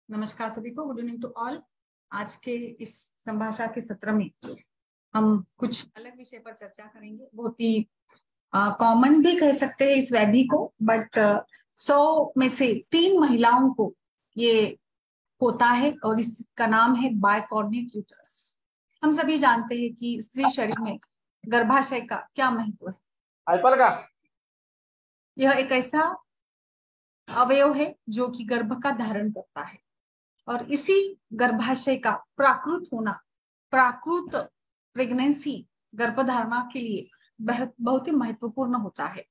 नमस्कार सभी को, गुड इवनिंग टू ऑल। आज के इस संभाषा के सत्र में हम कुछ अलग विषय पर चर्चा करेंगे। बहुत ही कॉमन भी कह सकते हैं इस व्याधि को, बट 100 में से 3 महिलाओं को ये होता है और इसका नाम है बायकॉर्निक यूटरस। हम सभी जानते हैं कि स्त्री शरीर में गर्भाशय का क्या महत्व है। आईपल का यह एक ऐसा अवयव है जो कि गर्भ का धारण करता है और इसी गर्भाशय का प्राकृत होना, प्राकृत प्रेगनेंसी गर्भधारणा के लिए बहुत ही महत्वपूर्ण होता है।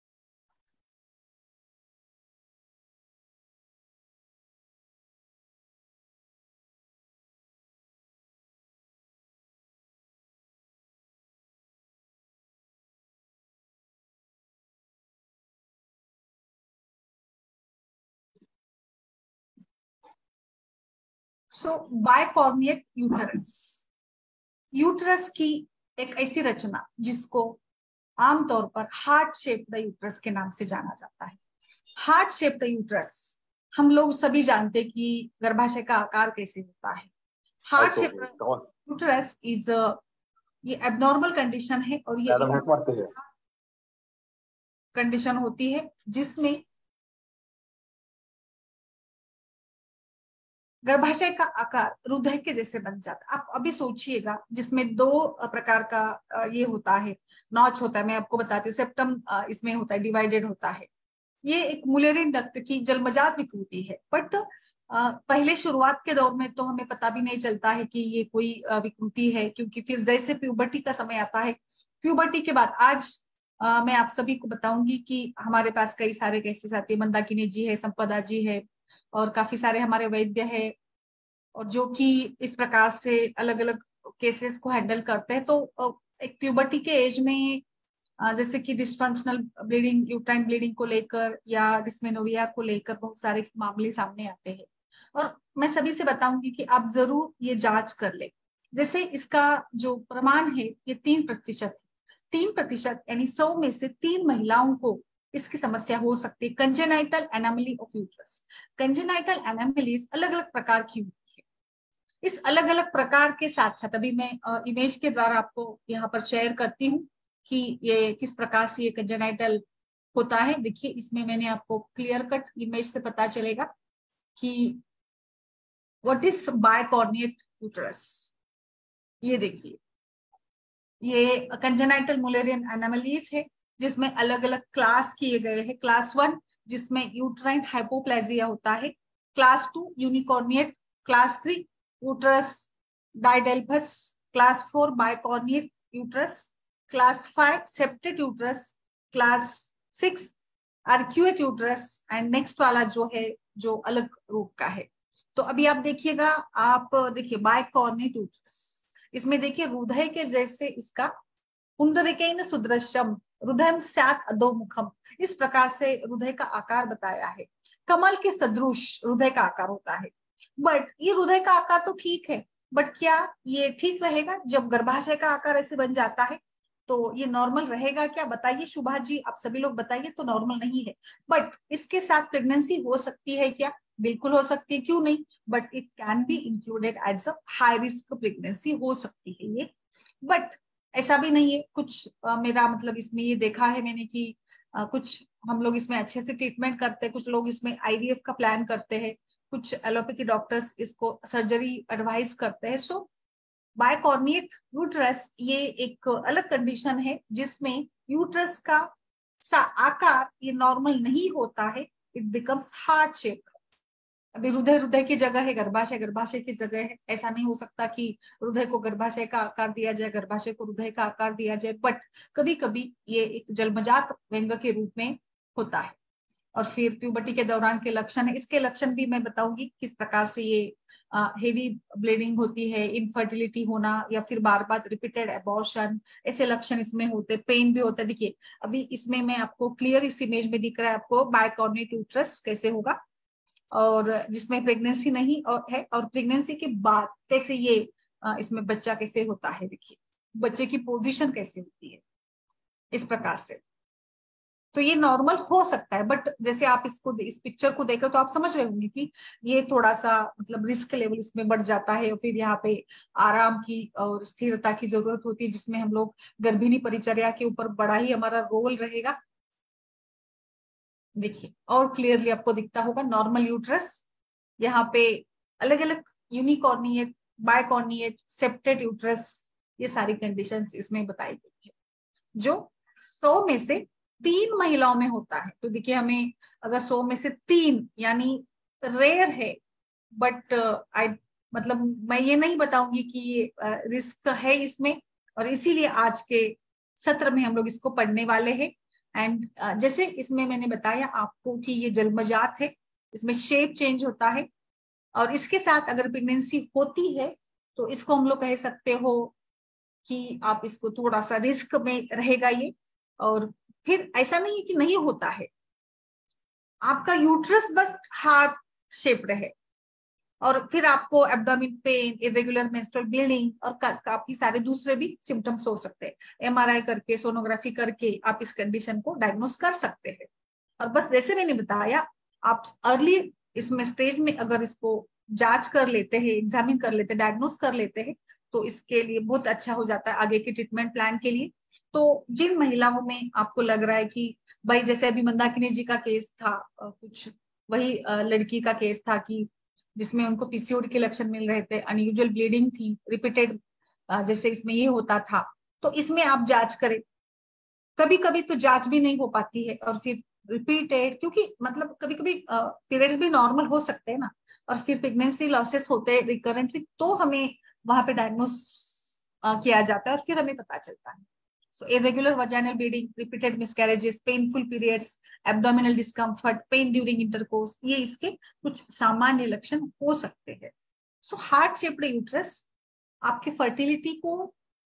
सो बायकॉर्नियट यूटरस, यूटरस की एक ऐसी रचना जिसको आमतौर पर हार्ट शेप्ड यूटरस के नाम से जाना जाता है। हार्ट शेप्ड यूटरस हम लोग सभी जानते हैं कि गर्भाशय का आकार कैसे होता है। हार्ट शेप्ड यूटरस इज ये एबनॉर्मल कंडीशन है और ये कंडीशन होती है जिसमें गर्भाशय का आकार हृदय के जैसे बन जाता है। आप अभी सोचिएगा, जिसमें 2 प्रकार का ये होता है, नॉच होता है। मैं आपको बताती हूँ, सेप्टम इसमें होता है, डिवाइडेड होता है। ये एक मुलेरियन डक्ट की जन्मजात विकृति है, बट पहले शुरुआत के दौर में तो हमें पता भी नहीं चलता है कि ये कोई विकृति है, क्योंकि फिर जैसे प्यूबर्टी का समय आता है, प्यूबर्टी के बाद आज मैं आप सभी को बताऊंगी कि हमारे पास कई सारे केसेस आते हैं। मंदाकिनी जी है, संपदा जी है और काफी सारे हमारे वैद्य है, और जो कि इस प्रकार से अलग अलग केसेस को हैंडल करते हैं। तो एक प्यूबर्टी के एज में जैसे कि डिस्फंक्शनल ब्लीडिंग, यूट्राइन ब्लीडिंग को लेकर या डिस्मेनोरिया को लेकर बहुत सारे मामले सामने आते हैं। और मैं सभी से बताऊंगी कि आप जरूर ये जांच कर ले। जैसे इसका जो प्रमाण है ये 3% है। 3% यानी 100 में से 3 महिलाओं को इसकी समस्या हो सकती है। Congenital anomaly of uterus. Congenital anomalies अलग अलग प्रकार की होती है। इस अलग अलग प्रकार के साथ साथ अभी मैं इमेज के द्वारा आपको यहाँ पर शेयर करती हूँ कि ये किस प्रकार से ये कंजेनाइटल होता है। देखिए, इसमें मैंने आपको क्लियर कट इमेज से पता चलेगा कि व्हाट इज बायकॉर्नियट यूट्रस। ये देखिए, ये कंजेनाइटल मुलेरियन एनामलीज है जिसमें अलग अलग क्लास किए गए हैं। क्लास 1 जिसमें यूट्राइन हाइपोप्लेजिया होता है, class 2 unicornuate, class 3 uterus didelphys, class 4 bicornuate uterus, class 5 septate uterus, class 6 arcuate uterus, and next वाला जो है जो अलग रूप का है। तो अभी आप देखिएगा, आप देखिए बायकॉर्नियट यूट्रस, इसमें देखिए हृदय के जैसे इसका पुंडरीकेन सुदृश्यम हृदय स्यात् अधोमुखम, इस प्रकार से हृदय का आकार बताया है। कमल के सदृश हृदय का आकार होता है। बट ये हृदय का आकार तो ठीक है, बट क्या ये ठीक रहेगा? जब गर्भाशय का आकार ऐसे बन जाता है तो ये नॉर्मल रहेगा क्या? बताइए शुभा जी, आप सभी लोग बताइए। तो नॉर्मल नहीं है। बट इसके साथ प्रेगनेंसी हो सकती है क्या? बिल्कुल हो सकती है, क्यों नहीं। But it can be included as a high risk pregnancy, हो सकती है ये। बट ऐसा भी नहीं है। कुछ मेरा मतलब इसमें ये देखा है मैंने कि कुछ हम लोग इसमें अच्छे से ट्रीटमेंट करते हैं, कुछ लोग इसमें आईवीएफ का प्लान करते हैं, कुछ एलोपैथी डॉक्टर्स इसको सर्जरी एडवाइस करते हैं। सो बायकॉर्नियट यूट्रस ये एक अलग कंडीशन है जिसमें यूट्रस का आकार ये नॉर्मल नहीं होता है, इट बिकम्स हार्ट शेप। अभी हृदय हृदय की जगह है, गर्भाशय गर्भाशय की जगह है। ऐसा नहीं हो सकता कि हृदय को गर्भाशय का आकार दिया जाए, गर्भाशय को हृदय का आकार दिया जाए। बट कभी कभी ये एक जन्मजात व्यंग के रूप में होता है। और फिर प्यूबर्टी के दौरान के लक्षण है, इसके लक्षण भी मैं बताऊंगी किस प्रकार से ये हेवी ब्लीडिंग होती है, इनफर्टिलिटी होना, या फिर बार बार रिपीटेड एबॉर्शन, ऐसे लक्षण इसमें होते। पेन भी होता है। देखिए अभी इसमें मैं आपको क्लियर इस इमेज में दिख रहा है आपको बायकॉर्नियट यूट्रस कैसे होगा, और जिसमें प्रेगनेंसी नहीं है, और प्रेगनेंसी के बाद कैसे ये इसमें बच्चा कैसे होता है। देखिए बच्चे की पोजीशन कैसे होती है इस प्रकार से। तो ये नॉर्मल हो सकता है, बट जैसे आप इसको इस पिक्चर को देख रहे हो तो आप समझ रहे होंगे कि ये थोड़ा सा मतलब रिस्क लेवल इसमें बढ़ जाता है, और फिर यहाँ पे आराम की और स्थिरता की जरूरत होती है, जिसमें हम लोग गर्भिणी परिचर्या के ऊपर बड़ा ही हमारा रोल रहेगा। देखिए और क्लियरली आपको दिखता होगा नॉर्मल यूट्रस, यहाँ पे अलग अलग यूनिकॉर्निएट, बायकॉर्निएट, सेप्टेड यूट्रस, ये सारी कंडीशंस इसमें बताई गई है, जो 100 में से 3 महिलाओं में होता है। तो देखिए हमें अगर 100 में से 3 यानी रेयर है, बट आई मतलब मैं ये नहीं बताऊंगी कि ये रिस्क है इसमें, और इसीलिए आज के सत्र में हम लोग इसको पढ़ने वाले हैं। एंड जैसे इसमें मैंने बताया आपको कि ये जन्मजात है, इसमें शेप चेंज होता है, और इसके साथ अगर प्रेगनेंसी होती है तो इसको हम लोग कह सकते हो कि आप इसको थोड़ा सा रिस्क में रहेगा ये। और फिर ऐसा नहीं है कि नहीं होता है, आपका यूट्रस बस हार्ट शेप्ड है, और फिर आपको abdomen pain, irregular menstrual bleeding और काफी सारे दूसरे भी सिम्टम्स हो सकते हैं। एमआरआई करके, सोनोग्राफी करके आप इस कंडीशन को डायग्नोस कर सकते हैं। और बस जैसे मैंने बताया, आप अर्ली इसमें स्टेज में अगर इसको जांच कर लेते हैं, एग्जामिन कर लेते हैं, डायग्नोस कर लेते हैं, तो इसके लिए बहुत अच्छा हो जाता है आगे के ट्रीटमेंट प्लान के लिए। तो जिन महिलाओं में आपको लग रहा है कि भाई, जैसे अभी मंदाकिनी जी का केस था, कुछ वही लड़की का केस था कि जिसमें उनको पीसीओडी के लक्षण मिल रहे थे, अनयूजुअल ब्लीडिंग थी, रिपीटेड, जैसे इसमें ये होता था, तो इसमें आप जांच करें। कभी कभी तो जांच भी नहीं हो पाती है, और फिर रिपीटेड, क्योंकि मतलब कभी कभी पीरियड्स भी नॉर्मल हो सकते हैं ना, और फिर प्रेगनेंसी लॉसेस होते हैं रिकरेंटली, तो हमें वहां पे डायग्नोस किया जाता है और फिर हमें पता चलता है। So irregular vaginal bleeding, repeated miscarriages, painful periods, abdominal discomfort, pain during intercourse, ये इसके कुछ सामान्य लक्षण हो सकते हैं। सो हार्ट शेप्ड यूट्रस आपकी फर्टिलिटी को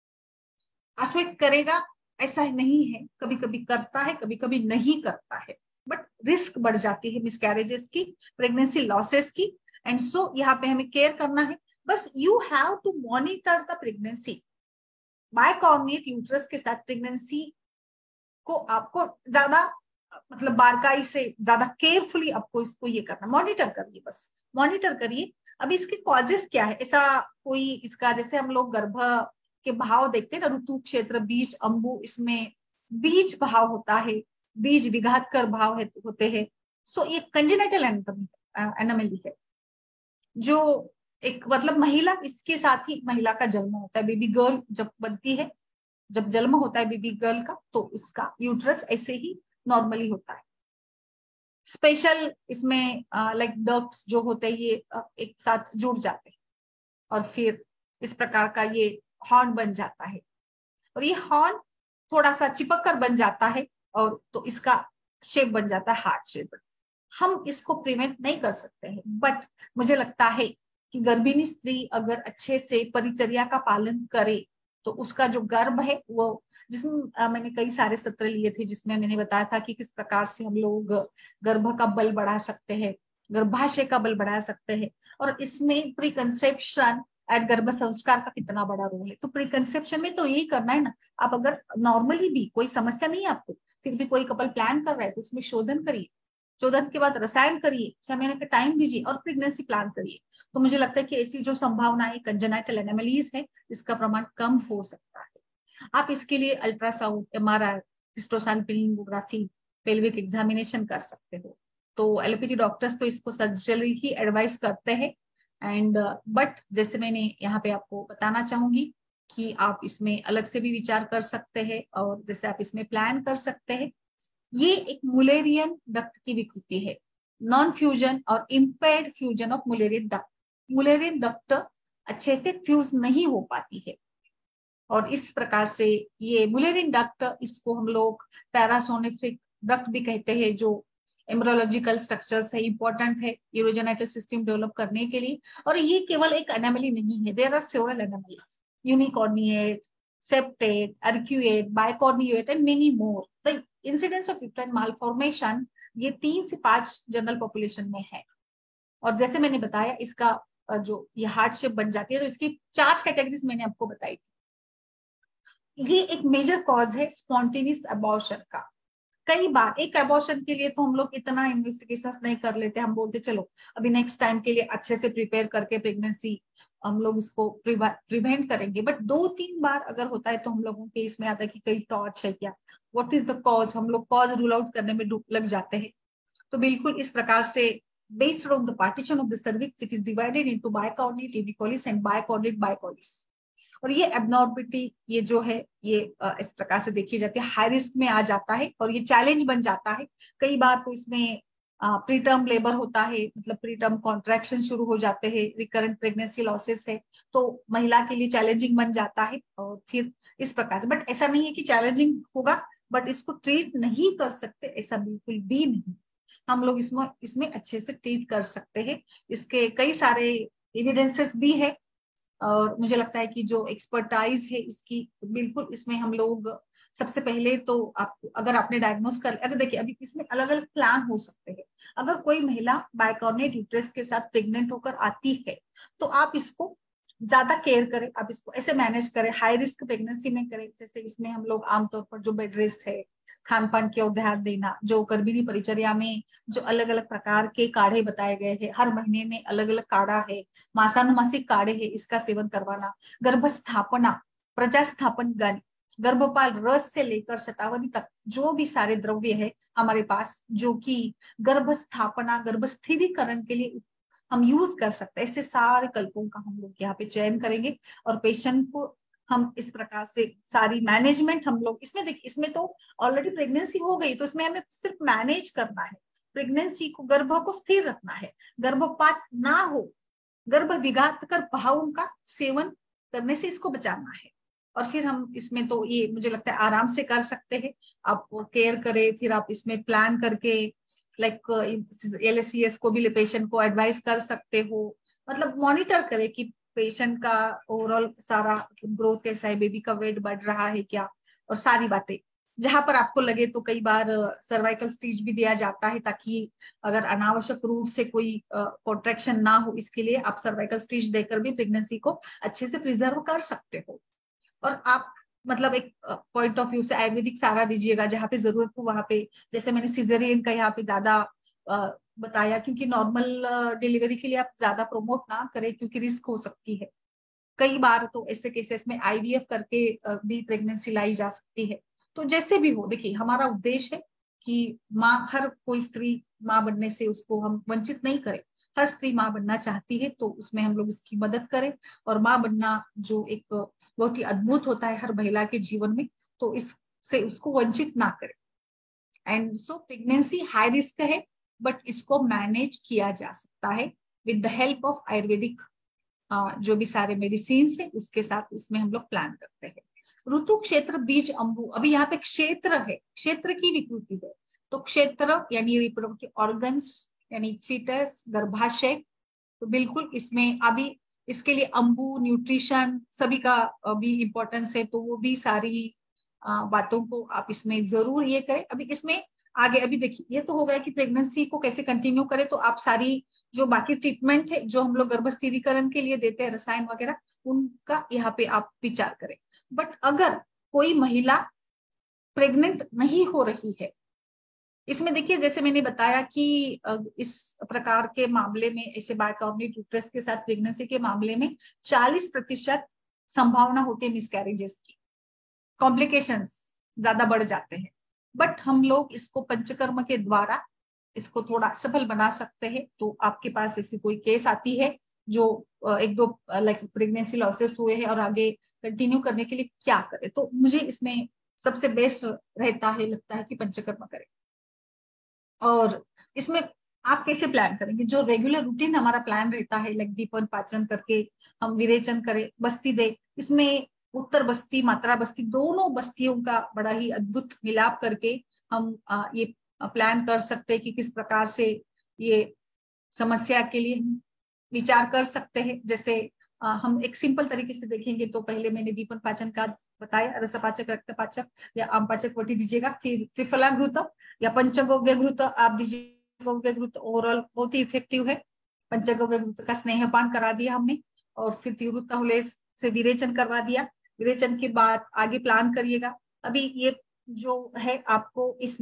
अफेक्ट करेगा ऐसा नहीं है, कभी कभी करता है, कभी कभी नहीं करता है, बट रिस्क बढ़ जाती है मिसकैरेजेस की, प्रेगनेंसी लॉसेस की। एंड सो यहाँ पे हमें केयर करना है। बस you have to monitor the pregnancy bicornuate uterus के साथ। प्रेगनेंसी को आपको ज्यादा मतलब बारकाई से, ज्यादा केयरफुली आपको इसको ये करना, मॉनिटर करिए, बस मॉनिटर करिए। अभी इसके कॉजेस क्या है, ऐसा कोई इसका, जैसे हम लोग गर्भ के भाव देखते हैं ना, ऋतु क्षेत्र, बीज, अंबु, इसमें बीज भाव होता है, बीज विघात कर भाव होते हैं। सो ये कंजेनिटल एनोमली है, जो एक मतलब महिला, इसके साथ ही महिला का जन्म होता है, बेबी गर्ल जब बनती है, जब जन्म होता है बेबी गर्ल का, तो उसका यूट्रस ऐसे ही नॉर्मली होता है। स्पेशल इसमें लाइक डक्ट्स जो होते हैं, ये एक साथ जुड़ जाते हैं, और फिर इस प्रकार का ये हॉर्न बन जाता है, और ये हॉर्न थोड़ा सा चिपक कर बन जाता है, और तो इसका शेप बन जाता है हार्ट शेप। हम इसको प्रिवेंट नहीं कर सकते हैं, बट मुझे लगता है कि गर्भिणी स्त्री अगर अच्छे से परिचर्या का पालन करे तो उसका जो गर्भ है वो, जिसमें मैंने कई सारे सत्र लिए थे जिसमें मैंने बताया था कि किस प्रकार से हम लोग गर्भ का बल बढ़ा सकते हैं, गर्भाशय का बल बढ़ा सकते हैं, और इसमें प्री कंसेप्शन एट गर्भ संस्कार का कितना बड़ा रोल है। तो प्री कंसेप्शन में तो यही करना है ना, आप अगर नॉर्मली भी कोई समस्या नहीं है आपको, फिर भी कोई कपल प्लान कर रहा है तो उसमें शोधन करिए, शोधन के बाद रसायन करिए, 6 महीने का टाइम दीजिए, और प्रेगनेंसी प्लान करिए। तो मुझे लगता है कि ऐसी जो संभावनाएं कंजेनाइटल एनोमलीज है, इसका प्रमाण कम हो सकता है। आप इसके लिए ultrasound, MRI, hysterosalpingography, pelvic examination कर सकते हो। तो एलोपैथी डॉक्टर्स तो इसको सर्जरी ही एडवाइस करते हैं, एंड बट जैसे मैंने यहाँ पे आपको बताना चाहूंगी कि आप इसमें अलग से भी विचार कर सकते हैं, और जैसे आप इसमें प्लान कर सकते हैं। ये एक मुलेरियन डक्ट की विकृति है, नॉन फ्यूजन और impaired fusion of Mullerian duct. Mullerian duct अच्छे से फ्यूज नहीं हो पाती है, और इस प्रकार से ये मुलेरियन डक्ट, इसको हम लोग पैरासोनिफिक डक्ट भी कहते हैं, जो एम्ब्रियोलॉजिकल स्ट्रक्चर्स है, इंपॉर्टेंट है यूरोजेनेटल सिस्टम डेवलप करने के लिए। और ये केवल एक एनोमली नहीं है, there are several anomalies, unicornuate, septate, arcuate, bicornuate and many more. The incidence of uterine malformation ये 3 से 5 जनरल पॉपुलेशन में है। और जैसे मैंने बताया, इसका जो ये हार्ट शेप बन जाती है, तो इसकी 4 कैटेगरीज मैंने आपको बताई थी। ये एक मेजर कॉज है स्पॉन्टेनियस अबॉर्शन का। कई बार एक एबॉर्शन के लिए तो हम लोग इतना इन्वेस्टिगेशन नहीं कर लेते, हम बोलते चलो अभी नेक्स्ट टाइम के लिए अच्छे से प्रिपेयर करके प्रेगनेंसी हम लोग इसको प्रिवेंट करेंगे। बट 2-3 बार अगर होता है तो हम लोगों के इसमें आता है कि कहीं टॉर्च है क्या, व्हाट इज द कॉज, हम लोग कॉज रूल आउट करने में लग जाते हैं। तो बिल्कुल इस प्रकार से based on the partition of the cervix it is divided into bicornate avicolis and bicornate bicolis। और ये एबनॉर्मिटी ये जो है ये इस प्रकार से देखी जाती है, हाई रिस्क में आ जाता है और ये चैलेंज बन जाता है। कई बार तो इसमें प्रीटर्म लेबर होता है, मतलब प्रीटर्म कॉन्ट्रैक्शन शुरू हो जाते हैं, रिकरेंट प्रेगनेंसी लॉसेस है, तो महिला के लिए चैलेंजिंग बन जाता है। और फिर इस प्रकार से, बट ऐसा नहीं है कि चैलेंजिंग होगा बट इसको ट्रीट नहीं कर सकते, ऐसा बिल्कुल भी नहीं। हम लोग इसमें अच्छे से ट्रीट कर सकते हैं। इसके कई सारे एविडेंसेस भी है और मुझे लगता है कि जो एक्सपर्टाइज है इसकी बिल्कुल इसमें हम लोग सबसे पहले तो आप अगर आपने डायग्नोस कर, अगर देखिए अभी इसमें अलग अलग प्लान हो सकते हैं। अगर कोई महिला बाइकॉर्नेट यूट्रस के साथ प्रेग्नेंट होकर आती है तो आप इसको ज्यादा केयर करें, आप इसको ऐसे मैनेज करें, हाई रिस्क प्रेगनेंसी में करें। जैसे इसमें हम लोग आमतौर पर जो बेड रेस्ट है, खान पान की ओर ध्यान देना, जो गर्भिणी परिचर्या में जो अलग अलग प्रकार के काढ़े बताए गए हैं, हर महीने में अलग अलग काढ़ा है, मासानुमासिक काढ़े है, इसका सेवन करवाना, गर्भस्थापना, प्रजास्थापन गानी, गर्भपाल रस से लेकर शतावरी तक जो भी सारे द्रव्य है हमारे पास जो कि गर्भस्थापना गर्भस्थिरीकरण के लिए हम यूज कर सकते हैं, ऐसे सारे कल्पों का हम लोग यहाँ पे चयन करेंगे और पेशेंट को हम इस प्रकार से सारी मैनेजमेंट हम लोग इसमें देखिए, इसमें तो ऑलरेडी प्रेगनेंसी हो गई तो इसमें हमें सिर्फ मैनेज करना है, प्रेगनेंसी को गर्भ को स्थिर रखना है, गर्भपात ना हो, गर्भ विघात कर भावों का सेवन करने से इसको बचाना है। और फिर हम इसमें तो ये मुझे लगता है आराम से कर सकते हैं। आप केयर करें, फिर आप इसमें प्लान करके लाइक LSCS को भी पेशेंट को एडवाइस कर सकते हो, मतलब मॉनिटर करें कि पेशेंट का ओवरऑल सारा ग्रोथ कैसा है, बेबी का वेट बढ़ रहा है क्या, और सारी बातें। जहां पर आपको लगे तो कई बार सर्वाइकल स्टिच भी दिया जाता है ताकि अगर अनावश्यक रूप से कोई कॉन्ट्रैक्शन ना हो, इसके लिए आप सर्वाइकल स्टिच देकर भी प्रेगनेंसी को अच्छे से प्रिजर्व कर सकते हो। और आप मतलब एक पॉइंट ऑफ व्यू से आयुर्वेदिक सहारा दीजिएगा जहाँ पे जरूरत हो वहां पे, जैसे मैंने सिजेरियन का यहाँ पे ज्यादा बताया क्योंकि नॉर्मल डिलीवरी के लिए आप ज्यादा प्रमोट ना करें क्योंकि रिस्क हो सकती है। कई बार तो ऐसे केसेस में IVF करके भी प्रेगनेंसी लाई जा सकती है। तो जैसे भी हो, देखिए हमारा उद्देश्य है कि माँ, हर कोई स्त्री माँ बनने से उसको हम वंचित नहीं करें। हर स्त्री माँ बनना चाहती है तो उसमें हम लोग उसकी मदद करें, और माँ बनना जो एक बहुत ही अद्भुत होता है हर महिला के जीवन में, तो इससे उसको वंचित ना करें। And so pregnancy high risk है बट इसको मैनेज किया जा सकता है with the help of ayurvedic जो भी सारे मेडिसिन है उसके साथ इसमें हम लोग प्लान करते हैं। ऋतु, क्षेत्र, बीज, अंबु, अभी यहाँ पे क्षेत्र है, क्षेत्र की विकृति है, तो क्षेत्र यानी रिप्रोडक्टिव ऑर्गन्स यानी फीटस, गर्भाशय, तो बिल्कुल इसमें अभी इसके लिए अंबु, न्यूट्रिशन सभी का भी इम्पोर्टेंस है, तो वो भी सारी बातों को आप इसमें जरूर ये करें। अभी इसमें आगे अभी देखिए ये तो हो गया कि प्रेगनेंसी को कैसे कंटिन्यू करें, तो आप सारी जो बाकी ट्रीटमेंट है जो हम लोग गर्भस्थिरीकरण के लिए देते हैं रसायन वगैरह, उनका यहाँ पे आप विचार करें। बट अगर कोई महिला प्रेग्नेंट नहीं हो रही है, इसमें देखिए जैसे मैंने बताया कि इस प्रकार के मामले में, ऐसे बाइकॉर्निक यूट्रस के साथ प्रेगनेंसी के मामले में 40% संभावना होती है मिसकैरेजेस की, कॉम्प्लिकेशंस ज्यादा बढ़ जाते हैं। बट हम लोग इसको पंचकर्म के द्वारा इसको थोड़ा सफल बना सकते हैं। तो आपके पास ऐसी कोई केस आती है जो 1-2 लाइक प्रेगनेंसी लॉसेस हुए हैं और आगे कंटिन्यू करने के लिए क्या करें, तो मुझे इसमें सबसे बेस्ट रहता है, लगता है कि पंचकर्म करें। और इसमें आप कैसे प्लान करेंगे, जो रेगुलर रूटीन हमारा प्लान रहता है लाइक दीपन पाचन करके हम विरेचन करें, बस्ती दे, इसमें उत्तर बस्ती मात्रा बस्ती दोनों बस्तियों का बड़ा ही अद्भुत मिलाप करके हम ये प्लान कर सकते हैं कि किस प्रकार से ये समस्या के लिए हम विचार कर सकते हैं। जैसे हम एक सिंपल तरीके से देखेंगे तो पहले मैंने दीपन पाचन का बताया, रसपाचक, रक्तपाचक या आमपाचक वटी दीजिएगा, फिर त्रिफलाघृत या पंचगव्य घृत आप दीजिए। गव्य घृत ओवरऑल बहुत ही इफेक्टिव है। पंचगव्य घृत का स्नेहपान करा दिया हमने, और फिर तिरुत्ताहुले से विरेचन करवा दिया। विरेचन के बाद आगे प्लान करिएगा। अभी ये जो है आपको इसमें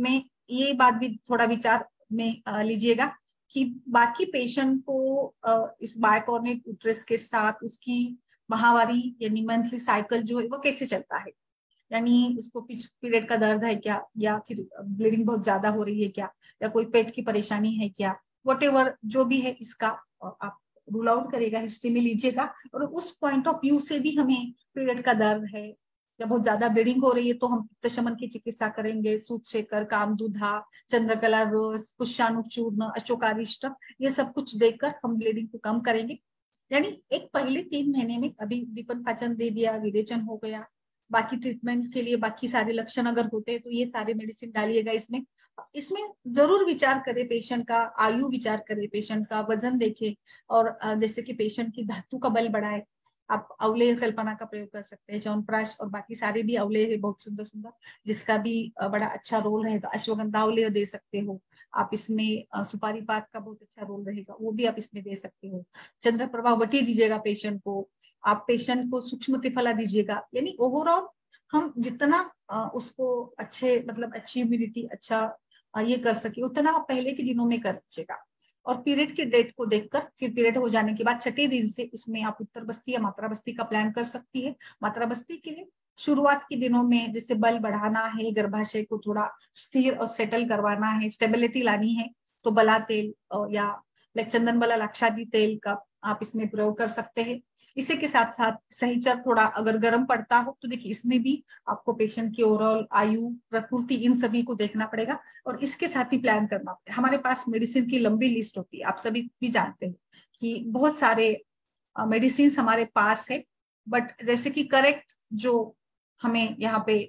ये बात भी थोड़ा विचार में लीजिएगा कि बाकी पेशेंट को इस बायकॉर्निक यूट्रस के साथ उसकी माहवारी यानी मंथली साइकिल जो है वो कैसे चलता है, यानी उसको पीरियड का दर्द है क्या, या फिर ब्लीडिंग बहुत ज्यादा हो रही है क्या, या कोई पेट की परेशानी है क्या, वट जो भी है इसका आप रूल आउट करेगा, हिस्ट्री में लीजिएगा। और उस पॉइंट ऑफ व्यू से भी हमें पीरियड का दर्द है या बहुत ज्यादा ब्लीडिंग हो रही है तो हम पित्त शमन की चिकित्सा करेंगे, सूत शेकर, कामदूधा, चंद्रकला रोज, पुष्याणु चूर्ण, अशोकारिष्ट, ये सब कुछ देकर हम ब्लीडिंग को कम करेंगे। यानी एक पहले 3 महीने में अभी दीपन पाचन दे दिया, विरेचन हो गया, बाकी ट्रीटमेंट के लिए बाकी सारे लक्षण अगर होते हैं तो ये सारे मेडिसिन डालिएगा इसमें। इसमें जरूर विचार करे पेशेंट का, आयु विचार करे पेशेंट का, वजन देखे, और जैसे कि पेशेंट की धातु का बल बढ़ाए। आप अवलेह कल्पना का प्रयोग कर सकते हैं, च्यवनप्राश और बाकी सारे भी अवलेह है बहुत सुंदर सुंदर, जिसका भी बड़ा अच्छा रोल रहेगा। अश्वगंधा अवलेह दे सकते हो आप इसमें, सुपारी पात का बहुत अच्छा रोल रहेगा, वो भी आप इसमें दे सकते हो। चंद्र प्रभा वटी दीजिएगा पेशेंट को, आप पेशेंट को सूक्ष्म त्रिफला दीजिएगा। यानी ओवरऑल हम जितना उसको अच्छे मतलब अच्छी इम्यूनिटी अच्छा ये कर सके उतना आप पहले के दिनों में कर लीजिएगा। और पीरियड की डेट को देखकर फिर पीरियड हो जाने के बाद छठे दिन से इसमें आप उत्तर बस्ती या मात्रा बस्ती का प्लान कर सकती है। मात्रा बस्ती के लिए शुरुआत के दिनों में जैसे बल बढ़ाना है, गर्भाशय को थोड़ा स्थिर और सेटल करवाना है, स्टेबिलिटी लानी है, तो बला तेल या चंदन बला लाक्षादी तेल का आप इसमें प्रयोग कर सकते हैं। इसी के साथ साथ सहीचर थोड़ा अगर गर्म पड़ता हो तो देखिए इसमें भी आपको पेशेंट की ओवरऑल आयु, प्रकृति, इन सभी को देखना पड़ेगा और इसके साथ ही प्लान करना पड़ेगा। हमारे पास मेडिसिन की लंबी लिस्ट होती है, आप सभी भी जानते हैं कि बहुत सारे मेडिसिन हमारे पास है, बट जैसे कि करेक्ट जो हमें यहाँ पे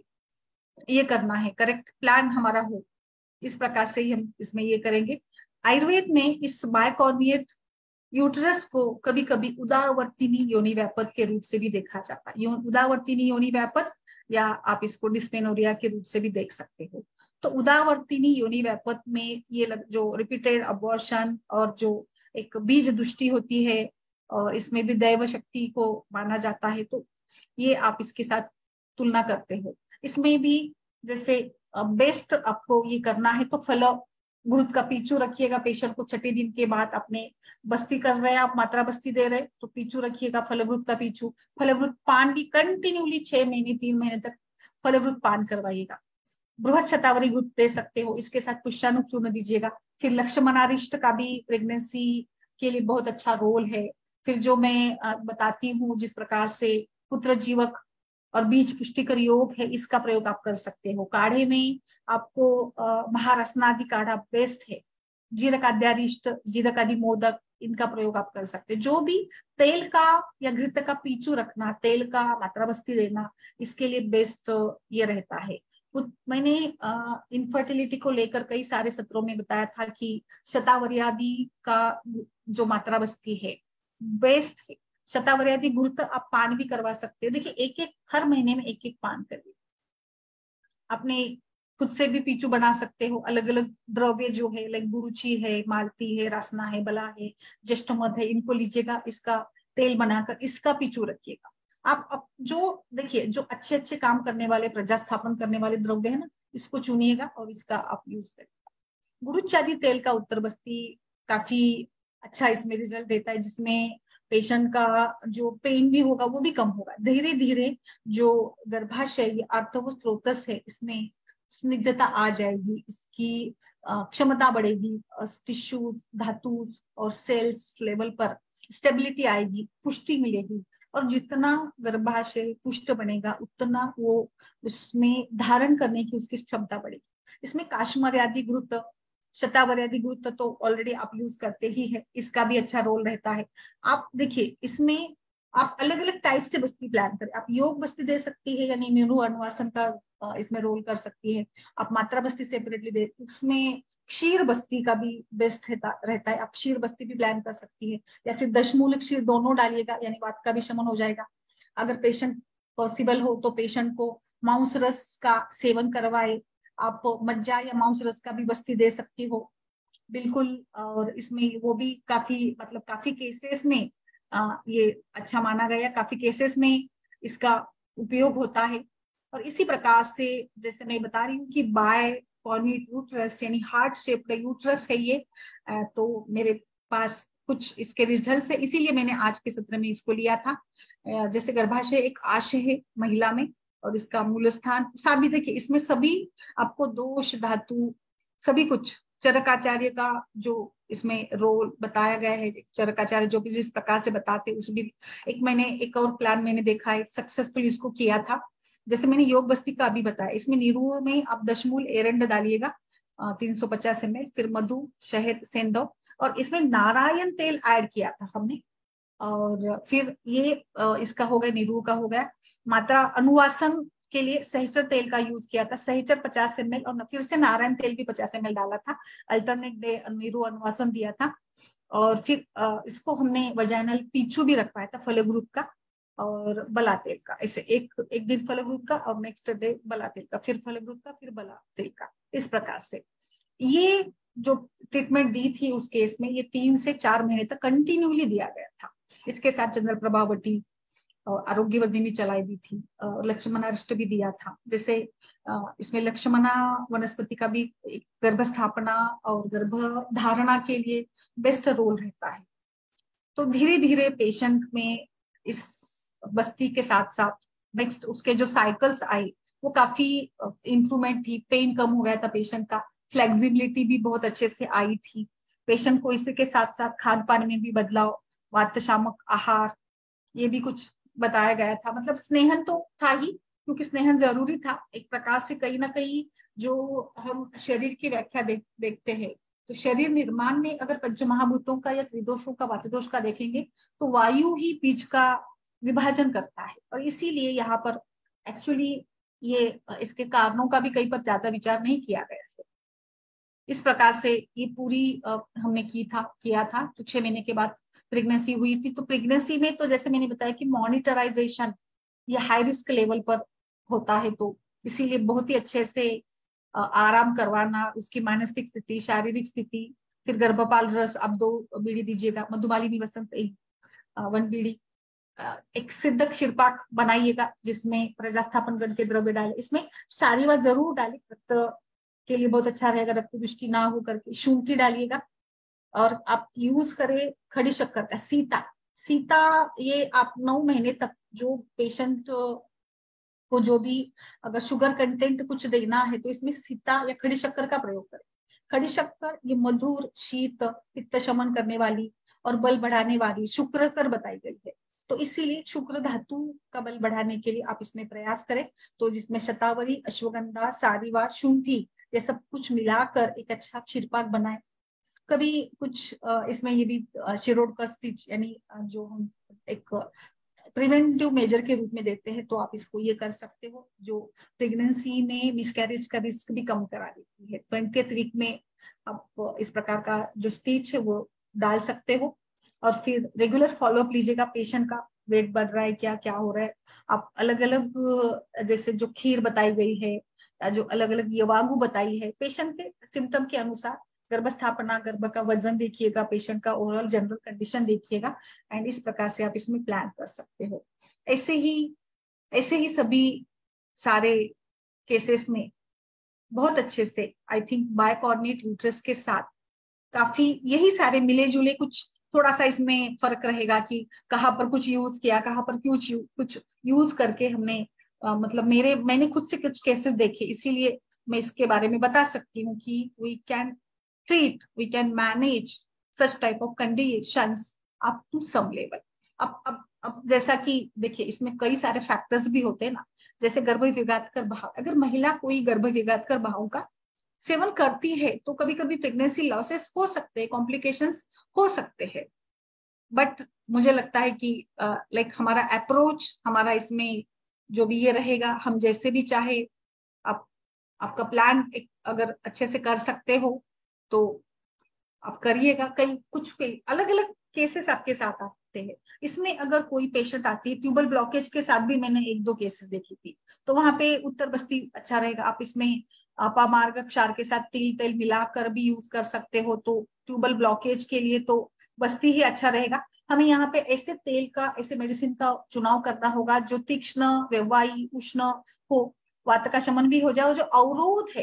ये करना है, करेक्ट प्लान हमारा हो, इस प्रकार से ही हम इसमें ये करेंगे। आयुर्वेद में इस बायकॉर्निएट यूट्रस को कभी कभी उदावर्तिनी योनि व्यापत के रूप से भी देखा जाता है। उदावर्तिनी योनि व्यापत या आप इसको डिस्मेनोरिया के रूप से भी देख सकते हो। तो उदावर्तिनी योनि व्यापत में ये जो रिपीटेड अबॉर्शन और जो एक बीज दुष्टि होती है और इसमें भी दैव शक्ति को माना जाता है, तो ये आप इसके साथ तुलना करते हो। इसमें भी जैसे बेस्ट आपको ये करना है तो फलो घृत का पीछू रखिएगा पेशेंट को। छठे दिन के बाद अपने बस्ती कर रहे हैं आप, मात्रा बस्ती दे रहे तो पीछू रखिएगा, फलवृत का पीछू। फलवृत पान भी कंटिन्यूली 6 महीने 3 महीने तक फलवृत पान करवाइएगा। बृहद शतावरी घृत दे सकते हो, इसके साथ पुष्याणु चूर्ण दीजिएगा। फिर लक्ष्मणारिष्ट का भी प्रेगनेंसी के लिए बहुत अच्छा रोल है। फिर जो मैं बताती हूँ जिस प्रकार से पुत्र जीवक और बीज पुष्टिकर योग है, इसका प्रयोग आप कर सकते हो। काढ़े में आपको महारसनादि काढ़ा बेस्ट है। जीरकाद्यारिष्ट, जीरकादि मोदक, इनका प्रयोग आप कर सकते हैं। जो भी तेल का या घृत का पीछू रखना, तेल का मात्रा बस्ती देना, इसके लिए बेस्ट ये रहता है। मैंने इनफर्टिलिटी को लेकर कई सारे सत्रों में बताया था कि शतावरी का जो मात्रा बस्ती है बेस्ट है। शतावरी घृत आप पान भी करवा सकते हो। देखिए एक एक हर महीने में एक एक पान करिए। अपने खुद से भी पीछू बना सकते हो। अलग अलग द्रव्य जो है लाइक गुरुची है, मालती है, रासना है, बला है, ज्येष्ठमध है, इनको लीजिएगा, इसका तेल बनाकर इसका पीछू रखिएगा। आप जो देखिए जो अच्छे अच्छे काम करने वाले, प्रजा स्थापन करने वाले द्रव्य है ना, इसको चुनिएगा और इसका आप यूज करिएगा। गुरुचादी तेल का उत्तर बस्ती काफी अच्छा इसमें रिजल्ट देता है, जिसमें पेशेंट का जो पेन भी होगा वो भी कम होगा। धीरे धीरे जो गर्भाशय आर्तव स्त्रोतस है इसमें स्निग्धता आ जाएगी, इसकी क्षमता बढ़ेगी, टिश्यू, धातु और सेल्स लेवल पर स्टेबिलिटी आएगी, पुष्टि मिलेगी। और जितना गर्भाशय पुष्ट बनेगा उतना वो उसमें धारण करने की उसकी क्षमता बढ़ेगी। इसमें काश्मर्यादि घृत, शतावरी घृत तो ऑलरेडी आप यूज करते ही है, इसका भी अच्छा रोल रहता है। आप देखिए इसमें आप अलग अलग टाइप से बस्ती प्लान करें। आप योग बस्ती दे सकती है, यानी मेनू अनुवासन का इसमें रोल कर सकती है। आप मात्रा बस्ती सेपरेटली दे, इसमें क्षीर बस्ती का भी बेस्ट रहता है। आप क्षीर बस्ती भी प्लान कर सकती है, या फिर दशमूल क्षीर दोनों डालिएगा, यानी वात का भी शमन हो जाएगा। अगर पेशेंट पॉसिबल हो तो पेशेंट को मांस रस का सेवन करवाए। आप मज्जा या मांस रस का भी बस्ती दे सकती हो बिल्कुल। और इसमें वो भी काफी मतलब काफी केसेस में ये अच्छा माना गया, काफी केसेस में इसका उपयोग होता है। और इसी प्रकार से जैसे मैं बता रही हूँ कि बाय कॉर्निट यूट्रस यानी हार्ट शेप्ड यूट्रस है ये। तो मेरे पास कुछ इसके रिजल्ट है, इसीलिए मैंने आज के सत्र में इसको लिया था। जैसे गर्भाशय एक आशय है महिला में, और इसका मूल स्थान साबित देखिए, इसमें सभी आपको दोष धातु सभी कुछ चरकाचार्य का जो इसमें रोल बताया गया है, चरकाचार्य जो भी जिस प्रकार से बताते उस भी मैंने एक और प्लान मैंने देखा है सक्सेसफुल इसको किया था। जैसे मैंने योग बस्ती का अभी बताया, इसमें नीरू में आप दशमूल एरंड डालिएगा 350 ml, फिर मधु शहद सेंधव, और इसमें नारायण तेल ऐड किया था हमने। और फिर ये इसका हो गया, नीरू का हो गया। मात्रा अनुवासन के लिए सहचर तेल का यूज किया था, सहचर 50 ml, और फिर से नारायण तेल भी 50 ml डाला था। अल्टरनेट डे नीरू अनुवासन दिया था। और फिर इसको हमने वजाइनल पीछू भी रखवाया था फलग्रुप का और बला तेल का, ऐसे एक दिन फलग्रुप का और नेक्स्ट डे बला तेल का, फिर फलग्रुप का फिर बला तेल का, इस प्रकार से ये जो ट्रीटमेंट दी थी उस केस में ये 3 से 4 महीने तक कंटिन्यूली दिया गया था। इसके साथ चंद्रप्रभावती आरोग्यवर्धिनी चलाई दी थी, लक्ष्मणाष्ट भी दिया था। जैसे इसमें लक्ष्मणा वनस्पति का भी गर्भ स्थापना और गर्भ धारणा के लिए बेस्ट रोल रहता है। तो धीरे धीरे पेशेंट में इस बस्ती के साथ साथ नेक्स्ट उसके जो साइकिल्स आई वो काफी इंप्रूवमेंट थी, पेन कम हो गया था पेशेंट का, फ्लेक्सिबिलिटी भी बहुत अच्छे से आई थी। पेशेंट को इसके साथ साथ खान पान में भी बदलाव, वातशामक आहार ये भी कुछ बताया गया था। मतलब स्नेहन तो था ही, क्योंकि स्नेहन जरूरी था एक प्रकार से। कहीं ना कहीं जो हम शरीर की व्याख्या देखते हैं, तो शरीर निर्माण में अगर पंचमहाभूतों का या त्रिदोषों का वातदोष का देखेंगे तो वायु ही बीज का विभाजन करता है, और इसीलिए यहाँ पर एक्चुअली ये इसके कारणों का भी कहीं पर ज्यादा विचार नहीं किया गया है। इस प्रकार से ये पूरी हमने किया था। तो 6 महीने के बाद प्रेगनेंसी हुई थी। तो प्रेगनेंसी में तो जैसे मैंने बताया कि मॉनिटराइजेशन ये हाई रिस्क लेवल पर होता है, तो इसीलिए बहुत ही अच्छे से आराम करवाना, उसकी मानसिक स्थिति, शारीरिक स्थिति, फिर गर्भपाल रस आप 2 बीड़ी दीजिएगा, मधुमालिनी वसंत 1 बीड़ी, एक सिद्धक शिरपाक बनाइएगा जिसमें प्रजास्थापन गण के द्रव्य डाले, इसमें सारीवा जरूर डाले, रक्त के लिए बहुत अच्छा रहेगा, रक्त दृष्टि ना हो करके शुंठी डालिएगा। और आप यूज करें खड़ी शक्कर का सीता। ये आप 9 महीने तक जो पेशेंट को जो भी अगर शुगर कंटेंट कुछ देना है तो इसमें सीता या खड़ी शक्कर का प्रयोग करें। खड़ी शक्कर ये मधुर, शीत, पित्त शमन करने वाली और बल बढ़ाने वाली शुक्रकर बताई गई है। तो इसीलिए शुक्र धातु का बल बढ़ाने के लिए आप इसमें प्रयास करें। तो जिसमें शतावरी, अश्वगंधा, सारीवा, शुंठी ये सब कुछ मिलाकर एक अच्छा क्षीरपाक बनाए। कभी कुछ इसमें ये भी शिरोड का स्टिच यानी जो हम एक प्रिवेंटिव मेजर के रूप में देते हैं, तो आप इसको ये कर सकते हो, जो प्रेगनेंसी में मिसकैरेज का रिस्क भी कम करा देती है। 20th वीक में आप इस प्रकार का जो स्टिच है वो डाल सकते हो। और फिर रेगुलर फॉलोअप लीजिएगा पेशेंट का, वेट बढ़ रहा है क्या क्या हो रहा है। आप अलग अलग जैसे जो खीर बताई गई है, जो अलग अलग यवागु बताई है, पेशेंट के सिम्टम के अनुसार गर्भस्थापना, गर्भ का वजन देखिएगा, पेशेंट का ओवरऑल जनरल कंडीशन देखिएगा, एंड इस प्रकार से आप इसमें प्लान कर सकते हो। ऐसे ही सभी सारे केसेस में बहुत अच्छे से आई थिंक बायकॉर्निट यूट्रस के साथ काफी यही सारे मिले जुले, कुछ थोड़ा सा इसमें फर्क रहेगा कि कहाँ पर कुछ यूज किया, कहाँ पर कुछ यूज करके हमने मतलब मैंने खुद से कुछ केसेस देखे, इसीलिए मैं इसके बारे में बता सकती हूँ कि we can manage such type of conditions up to some level। अब जैसा कि देखिए इसमें कई सारे फैक्टर्स भी होते हैं ना, जैसे गर्भ विघातकर भाव, अगर महिला कोई गर्भ विघातकर भाव का सेवन करती है तो कभी कभी प्रेगनेंसी लॉसेस हो सकते हैं, कॉम्प्लिकेशंस हो सकते हैं। बट मुझे लगता है कि लाइक हमारा अप्रोच, हमारा इसमें जो भी ये रहेगा, हम जैसे भी चाहे आपका प्लान अगर अच्छे से कर सकते हो तो आप करिएगा। कुछ अलग अलग केसेस आपके साथ आ सकते हैं। इसमें अगर कोई पेशेंट आती है ट्यूबल ब्लॉकेज के साथ भी, मैंने 1-2 केसेस देखी थी, तो वहां पे उत्तर बस्ती अच्छा रहेगा। आप इसमें अपामार्ग क्षार के साथ तिल तेल मिलाकर भी यूज कर सकते हो। तो ट्यूबल ब्लॉकेज के लिए तो बस्ती ही अच्छा रहेगा। हमें यहाँ पे ऐसे तेल का, ऐसे मेडिसिन का चुनाव करना होगा जो तीक्ष्ण, व्यववाही, उष्ण हो, वात का शमन भी हो जाए, और जो अवरोध है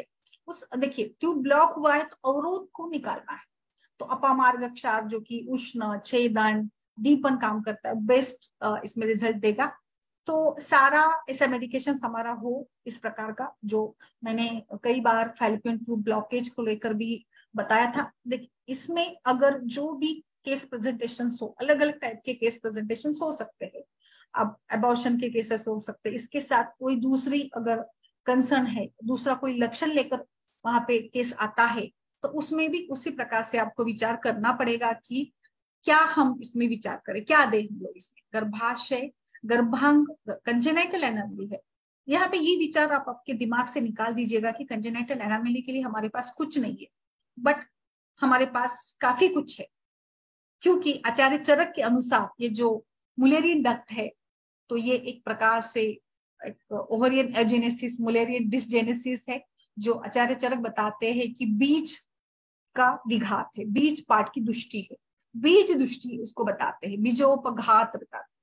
उस देखिए ट्यूब ब्लॉक हुआ है तो अवरोध को निकालना है। तो अपामार्ग क्षार जो कि उष्ण, छेदन, दीपन काम करता है, बेस्ट इसमें रिजल्ट देगा। तो सारा ऐसा मेडिकेशन हमारा हो इस प्रकार का, जो मैंने कई बार फैलोपियन ट्यूब ब्लॉकेज को लेकर भी बताया था। देखिए इसमें अगर जो भी केस प्रेजेंटेशन हो, अलग अलग टाइप के केस प्रेजेंटेशन हो सकते हैं। अब अबॉर्शन के केसेस हो सकते हैं, इसके साथ कोई दूसरी अगर कंसर्न है, दूसरा कोई लक्षण लेकर वहां पे केस आता है, तो उसमें भी उसी प्रकार से आपको विचार करना पड़ेगा कि क्या हम इसमें विचार करें, क्या दें हम लोग इसमें। गर्भाशय, गर्भांग, कंजेनाइटल एनोमली है, यहाँ पे ये विचार आप आपके दिमाग से निकाल दीजिएगा कि कंजेनाइटल एनोमली के लिए हमारे पास कुछ नहीं है, बट हमारे पास काफी कुछ है। क्योंकि आचार्य चरक के अनुसार ये जो मुलेरियन डक्ट है, तो ये एक प्रकार से एक ओवरियन एजेनेसिस, मुलेरियन डिसजेनेसिस है, जो आचार्य चरक बताते हैं कि बीज का विघात है, बीज पाठ की दुष्टि है, बीज दुष्टि उसको बताते हैं, बीजोपघात बताते हैं।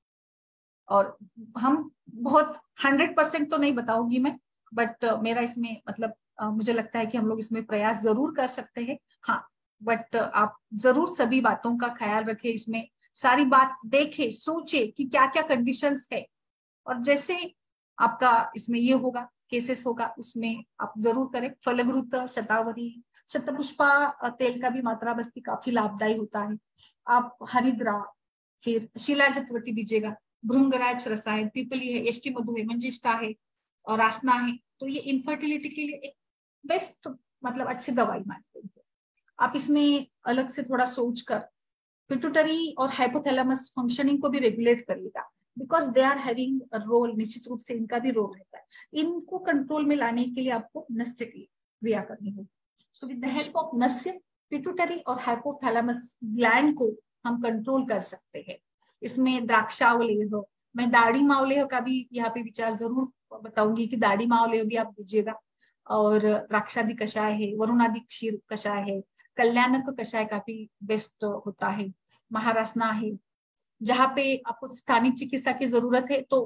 और हम बहुत 100% तो नहीं बताऊंगी मैं, बट मेरा इसमें मतलब मुझे लगता है कि हम लोग इसमें प्रयास जरूर कर सकते हैं। हाँ, बट आप जरूर सभी बातों का ख्याल रखें, इसमें सारी बात देखें, सोचे कि क्या क्या कंडीशंस है, और जैसे आपका इसमें ये होगा, केसेस होगा, उसमें आप जरूर करें। फलग्रुत, शतावरी, शतपुष्पा तेल का भी मात्रा बस्ती काफी लाभदायी होता है। आप हरिद्रा, फिर शिलाजतवती दीजिएगा, भृंगराज रसायन, पीपली है, एष्टी मधु है, मंजिष्ठा है और आसना है। तो ये इनफर्टिलिटी के लिए एक बेस्ट मतलब अच्छी दवाई मानते हैं। आप इसमें अलग से थोड़ा सोच कर पिट्यूटरी और हाइपोथैलेमस फंक्शनिंग को भी रेगुलेट करिएगा, because they are having role, निश्चित रूप से इनका भी रोल रहता है। इनको कंट्रोल में लाने के लिए आपको नस्य की क्रिया करनी होगी। So with the help of nasya, pituitary और हाइपोथैलेमस ग्लैंड को हम कंट्रोल कर सकते हैं। इसमें द्राक्षावलेह, मैं दाढ़ी मावलेह का भी यहाँ पे विचार जरूर बताऊंगी कि दाढ़ी मावलेह भी आप दीजिएगा, और द्राक्षादि कषाय है, वरुणादि क्षीर कषाय है, कल्याणक कषाय काफी बेस्ट होता है, महारासना है। जहाँ पे आपको स्थानिक चिकित्सा की जरूरत है तो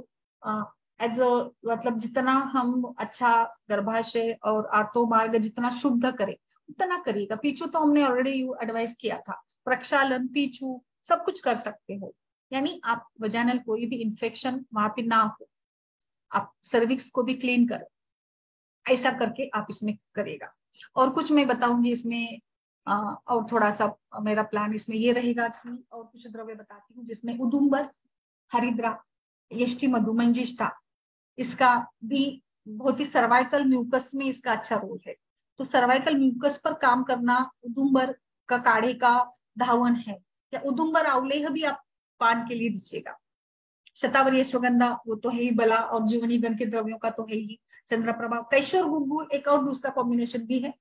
एज अ मतलब जितना हम अच्छा गर्भाशय और आर्तो मार्ग जितना शुद्ध करें उतना करिएगा। पीछू तो हमने ऑलरेडी एडवाइस किया था, प्रक्षालन, पीछू सब कुछ कर सकते हो, यानी आप वजानल कोई भी इंफेक्शन वहां पे ना हो, आप सर्विक्स को भी क्लीन करें, ऐसा करके आप इसमें करेगा। और कुछ मैं बताऊंगी इसमें, और थोड़ा सा मेरा प्लान इसमें ये रहेगा कि और कुछ द्रव्य बताती हूँ जिसमें उदुम्बर, हरिद्रा, यष्टि मधु, मंजिष्ठा, इसका भी बहुत ही सर्वाइकल म्यूकस में इसका अच्छा रोल है। तो सर्वाइकल म्यूकस पर काम करना उदुम्बर का काढ़े का धावन है, या उदुम्बर आंवलेह भी आप पान के लिए दीजिएगा। शतावरी अश्वगंधा वो तो है ही, बला और जीवनी गण के द्रव्यों का तो है ही, चंद्र प्रभाव, कैशोर गुगुल एक और दूसरा कॉम्बिनेशन भी है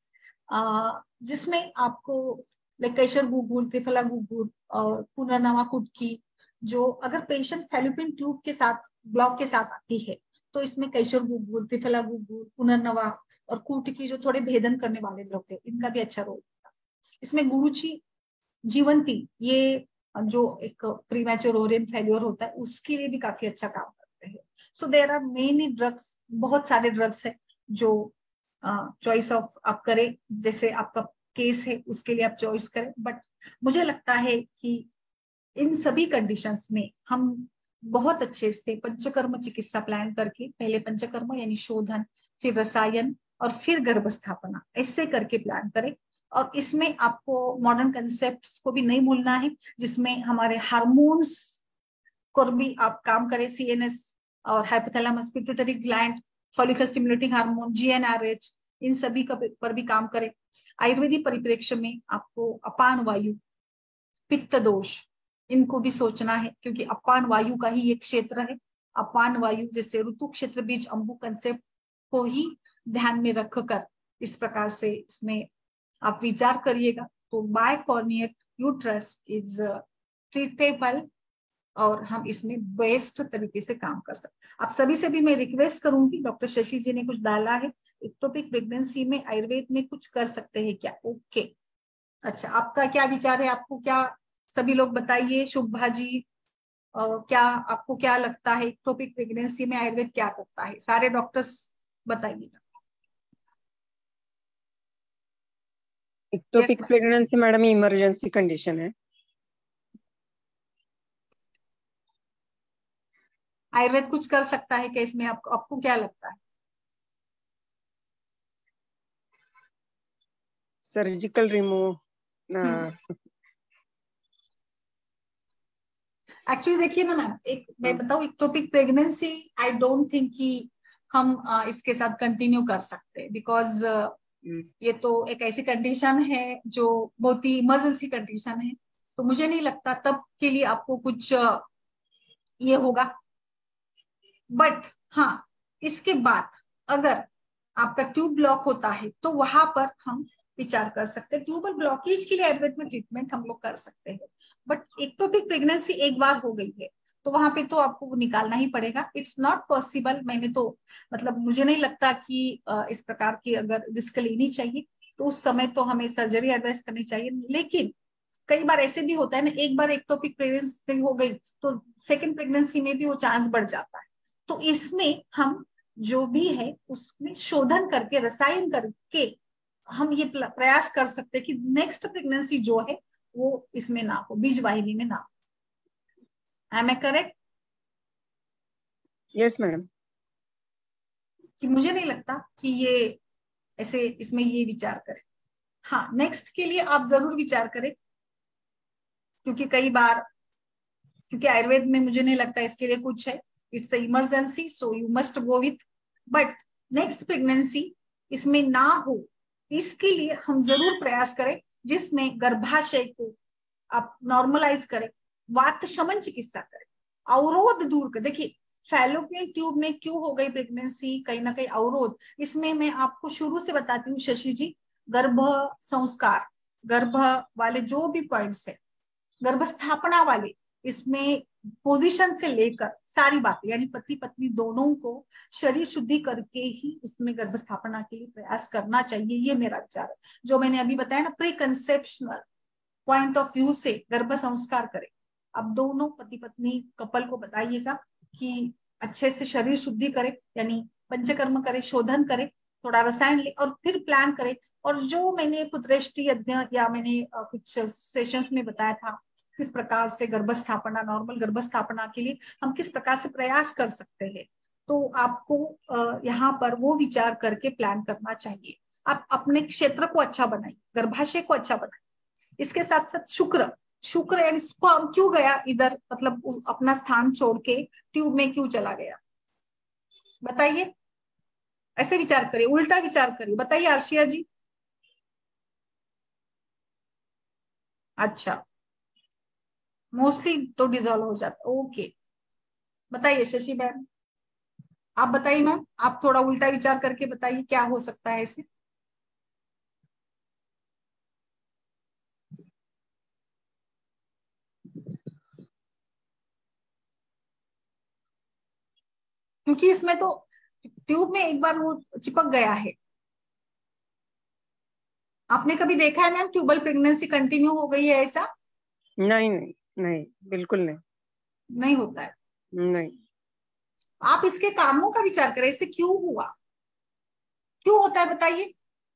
जिसमें आपको कैशोर गुगुल, त्रिफला गुगुल और पुनर्नवा कुटकी, जो अगर पेशेंट फेलोपियन ट्यूब के साथ ब्लॉक के साथ आती है तो इसमें कैशोर गुगुल, त्रिफला गुगुल, पुनर्नवा और कुटकी जो थोड़े भेदन करने वाले द्रव्य, इनका भी अच्छा रोल होता है। इसमें गुरुची, जीवंती, ये जो एक प्रीमैच्योर ओरियन फेल्योर होता है उसके लिए भी काफी अच्छा काम करते हैं। So there are many drugs, बहुत सारे ड्रग्स है जो चॉइस ऑफ आप करें, जैसे आपका केस है उसके लिए आप चॉइस करें। बट मुझे लगता है कि इन सभी कंडीशंस में हम बहुत अच्छे से पंचकर्म चिकित्सा प्लान करके, पहले पंचकर्म यानी शोधन, फिर रसायन और फिर गर्भस्थापना, ऐसे करके प्लान करें। और इसमें आपको मॉडर्न कंसेप्ट को भी नहीं भूलना है, जिसमें हमारे हार्मोन्स को भी आप काम करें, सीएनएस और hypothalamus, pituitary gland, follicle stimulating hormone, GnRH, इन सभी का पर भी काम करें। आयुर्वेदिक परिप्रेक्ष्य में आपको अपान वायु, पित्त दोष, इनको भी सोचना है, क्योंकि अपान वायु का ही एक क्षेत्र है। अपान वायु जैसे ऋतु क्षेत्र बीज अंबु कंसेप्ट को ही ध्यान में रखकर इस प्रकार से इसमें आप विचार करिएगा। तो बायकॉर्नियट यूट्रस इज ट्रीटेबल, और हम इसमें बेस्ट तरीके से काम कर सकते हैं। आप सभी से भी मैं रिक्वेस्ट करूंगी, डॉक्टर शशि जी ने कुछ डाला है, एक्टोपिक प्रेगनेंसी में आयुर्वेद में कुछ कर सकते हैं क्या? ओके, अच्छा, आपका क्या विचार है? आपको क्या, सभी लोग बताइए। शुभा जी, क्या आपको क्या लगता है एक्टोपिक प्रेगनेंसी में आयुर्वेद क्या करता है? सारे डॉक्टर्स बताइएगा। Ectopic pregnancy madam emergency condition है। आयुर्वेद कुछ कर सकता है क्या इसमें? आपको क्या लगता है? Surgical remove. एक्चुअली देखिए ना मैम, एक मैं बताऊं, ectopic pregnancy I don't think कि हम इसके साथ कंटिन्यू कर सकते, बिकॉज ये तो एक ऐसी कंडीशन है जो बहुत ही इमरजेंसी कंडीशन है। तो मुझे नहीं लगता तब के लिए आपको कुछ ये होगा। बट हाँ, इसके बाद अगर आपका ट्यूब ब्लॉक होता है तो वहां पर हम विचार कर सकते हैं। ट्यूबल ब्लॉकेज के लिए आयुर्वेद में ट्रीटमेंट हम लोग कर सकते हैं। बट एक्टोपिक प्रेगनेंसी एक बार हो गई है तो वहां पे तो आपको निकालना ही पड़ेगा। It's not possible. मैंने तो मतलब मुझे नहीं लगता कि इस प्रकार की अगर रिस्क लेनी चाहिए तो उस समय तो हमें सर्जरी एडवाइस करनी चाहिए। लेकिन कई बार ऐसे भी होता है ना, एक बार एक्टोपिक प्रेगनेंसी हो गई तो सेकेंड प्रेगनेंसी में भी वो चांस बढ़ जाता है। तो इसमें हम जो भी है उसमें शोधन करके, रसायन करके हम ये प्रयास कर सकते हैं कि नेक्स्ट प्रेगनेंसी जो है वो इसमें ना हो, बीज वाहिनी में ना हो। Am I correct? Yes madam. कि मुझे नहीं लगता कि ये ऐसे इसमें ये विचार करें। हाँ, नेक्स्ट के लिए आप जरूर विचार करें, क्योंकि कई बार, क्योंकि आयुर्वेद में मुझे नहीं लगता इसके लिए कुछ है। It's emergency, so you must go with. But next pregnancy इसमें ना हो, इसके लिए हम जरूर प्रयास करें जिसमें गर्भाशय को आप नॉर्मलाइज करें, वात शमन चिकित्सा करें, अवरोध दूर कर। देखिए, फैलोपियन ट्यूब में क्यों हो गई प्रेगनेंसी, कहीं ना कहीं अवरोध। इसमें मैं आपको शुरू से बताती हूँ शशि जी, गर्भ संस्कार, गर्भ वाले जो भी पॉइंट्स है, गर्भस्थापना वाले, इसमें पोजीशन से लेकर सारी बातें, यानी पति पत्नी दोनों को शरीर शुद्धि करके ही इसमें गर्भस्थापना के लिए प्रयास करना चाहिए। ये मेरा विचार है। जो मैंने अभी बताया ना, preconceptional point of view से गर्भ संस्कार करें। अब दोनों पति पत्नी कपल को बताइएगा कि अच्छे से शरीर शुद्धि करे, यानी पंचकर्म करे, शोधन करे, थोड़ा रसायन ले और फिर प्लान करे। और जो मैंने पुत्रेष्टि अध्ययन या मैंने कुछ सेशंस में बताया था, किस प्रकार से गर्भस्थापना, नॉर्मल गर्भस्थापना के लिए हम किस प्रकार से प्रयास कर सकते हैं, तो आपको यहाँ पर वो विचार करके प्लान करना चाहिए। आप अपने क्षेत्र को अच्छा बनाइए, गर्भाशय को अच्छा बनाइए। इसके साथ साथ शुक्र, शुक्र यानी स्पर्म क्यों गया इधर, मतलब अपना स्थान छोड़ के ट्यूब में क्यों चला गया, बताइए। ऐसे विचार करिए, उल्टा विचार करिए। बताइए आर्शिया जी। अच्छा, मोस्टली तो डिजोल्व हो जाता, ओके। बताइए शशि मैम, आप बताइए मैम, आप थोड़ा उल्टा विचार करके बताइए क्या हो सकता है इसे। क्योंकि इसमें तो ट्यूब में एक बार वो चिपक गया है। आपने कभी देखा है मैम ट्यूबल प्रेगनेंसी कंटिन्यू हो गई है ऐसा? नहीं नहीं नहीं, बिल्कुल नहीं। नहीं होता है। नहीं। आप इसके कारणों का विचार करें, इससे क्यों हुआ, क्यों होता है बताइए।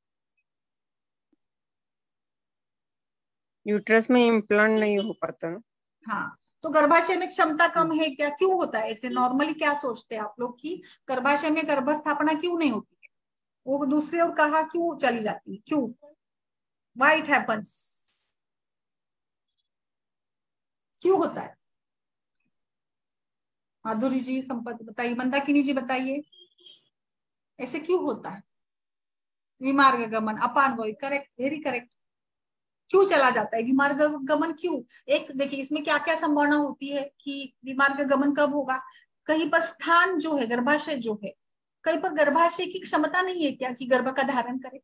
यूट्रस में इम्प्लांट नहीं हो पाता। हाँ, तो गर्भाशय में क्षमता कम है क्या, क्यों होता है ऐसे? नॉर्मली क्या सोचते हैं आप लोग कि गर्भाशय में गर्भस्थापना क्यों नहीं होती है, वो दूसरी ओर कहाँ क्यों चली जाती है, क्यों, व्हाई इट हैपेंस, क्यों होता है? माधुरी जी, संपत बताइए, मंदाकिनी जी बताइए, ऐसे क्यों होता है? विमार्ग गमन, अपान वॉइस, करेक्ट, वेरी करेक्ट। क्यों चला जाता है विमार्ग गमन, क्यों? एक देखिए, इसमें क्या क्या संभावना होती है कि विमार्ग गमन कब होगा। कहीं पर स्थान जो है, गर्भाशय जो है, कहीं पर गर्भाशय की क्षमता नहीं है क्या कि गर्भ का धारण करे।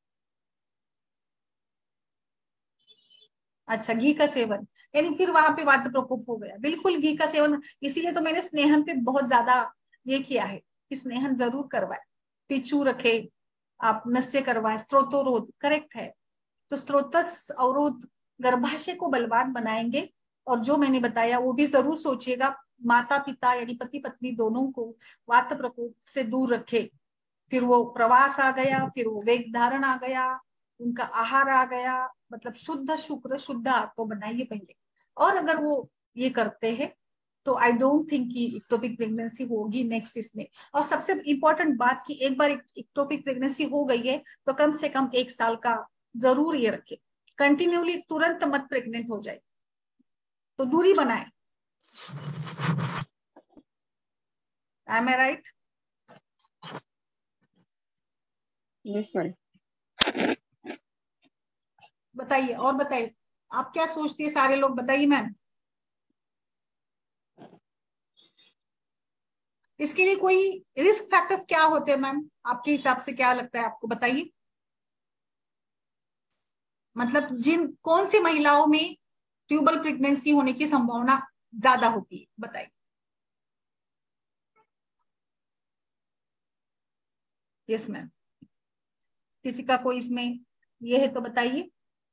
अच्छा, घी का सेवन, यानी फिर वहां पे वात प्रकोप हो गया। बिल्कुल घी का सेवन, इसीलिए तो मैंने स्नेहन पे बहुत ज्यादा ये किया है कि स्नेहन जरूर करवाए, पिछू रखे, आप नस्य करवाए, स्त्रोतोरोध, करेक्ट है। तो स्त्रोतस अवरोध गर्भाशय को बलवान बनाएंगे। और जो मैंने बताया वो भी जरूर सोचिएगा, माता पिता यानी पति पत्नी दोनों को वात प्रकोप से दूर रखे। फिर वो प्रवास आ गया, फिर वो वेग धारण आ गया, उनका आहार आ गया, मतलब शुद्ध शुक्र शुद्ध आहार को बनाइए पहले। और अगर वो ये करते हैं तो आई डोंट थिंक कि इक्टोपिक प्रेगनेंसी होगी नेक्स्ट इसमें। और सबसे इम्पोर्टेंट बात कि एक बार इक्टोपिक प्रेगनेंसी हो गई है तो कम से कम 1 साल का जरूर ये रखे, कंटिन्यूली तुरंत मत प्रेग्नेंट हो जाए, तो दूरी बनाए। Am I right? Yes ma'am. बताइए और बताइए, आप क्या सोचती है, सारे लोग बताइए मैम। इसके लिए कोई रिस्क फैक्टर्स क्या होते हैं मैम, आपके हिसाब से क्या लगता है आपको, बताइए। मतलब जिन कौन सी महिलाओं में ट्यूबल प्रेगनेंसी होने की संभावना ज्यादा होती है, बताइए। यस मैम, किसी का कोई इसमें ये है तो बताइए।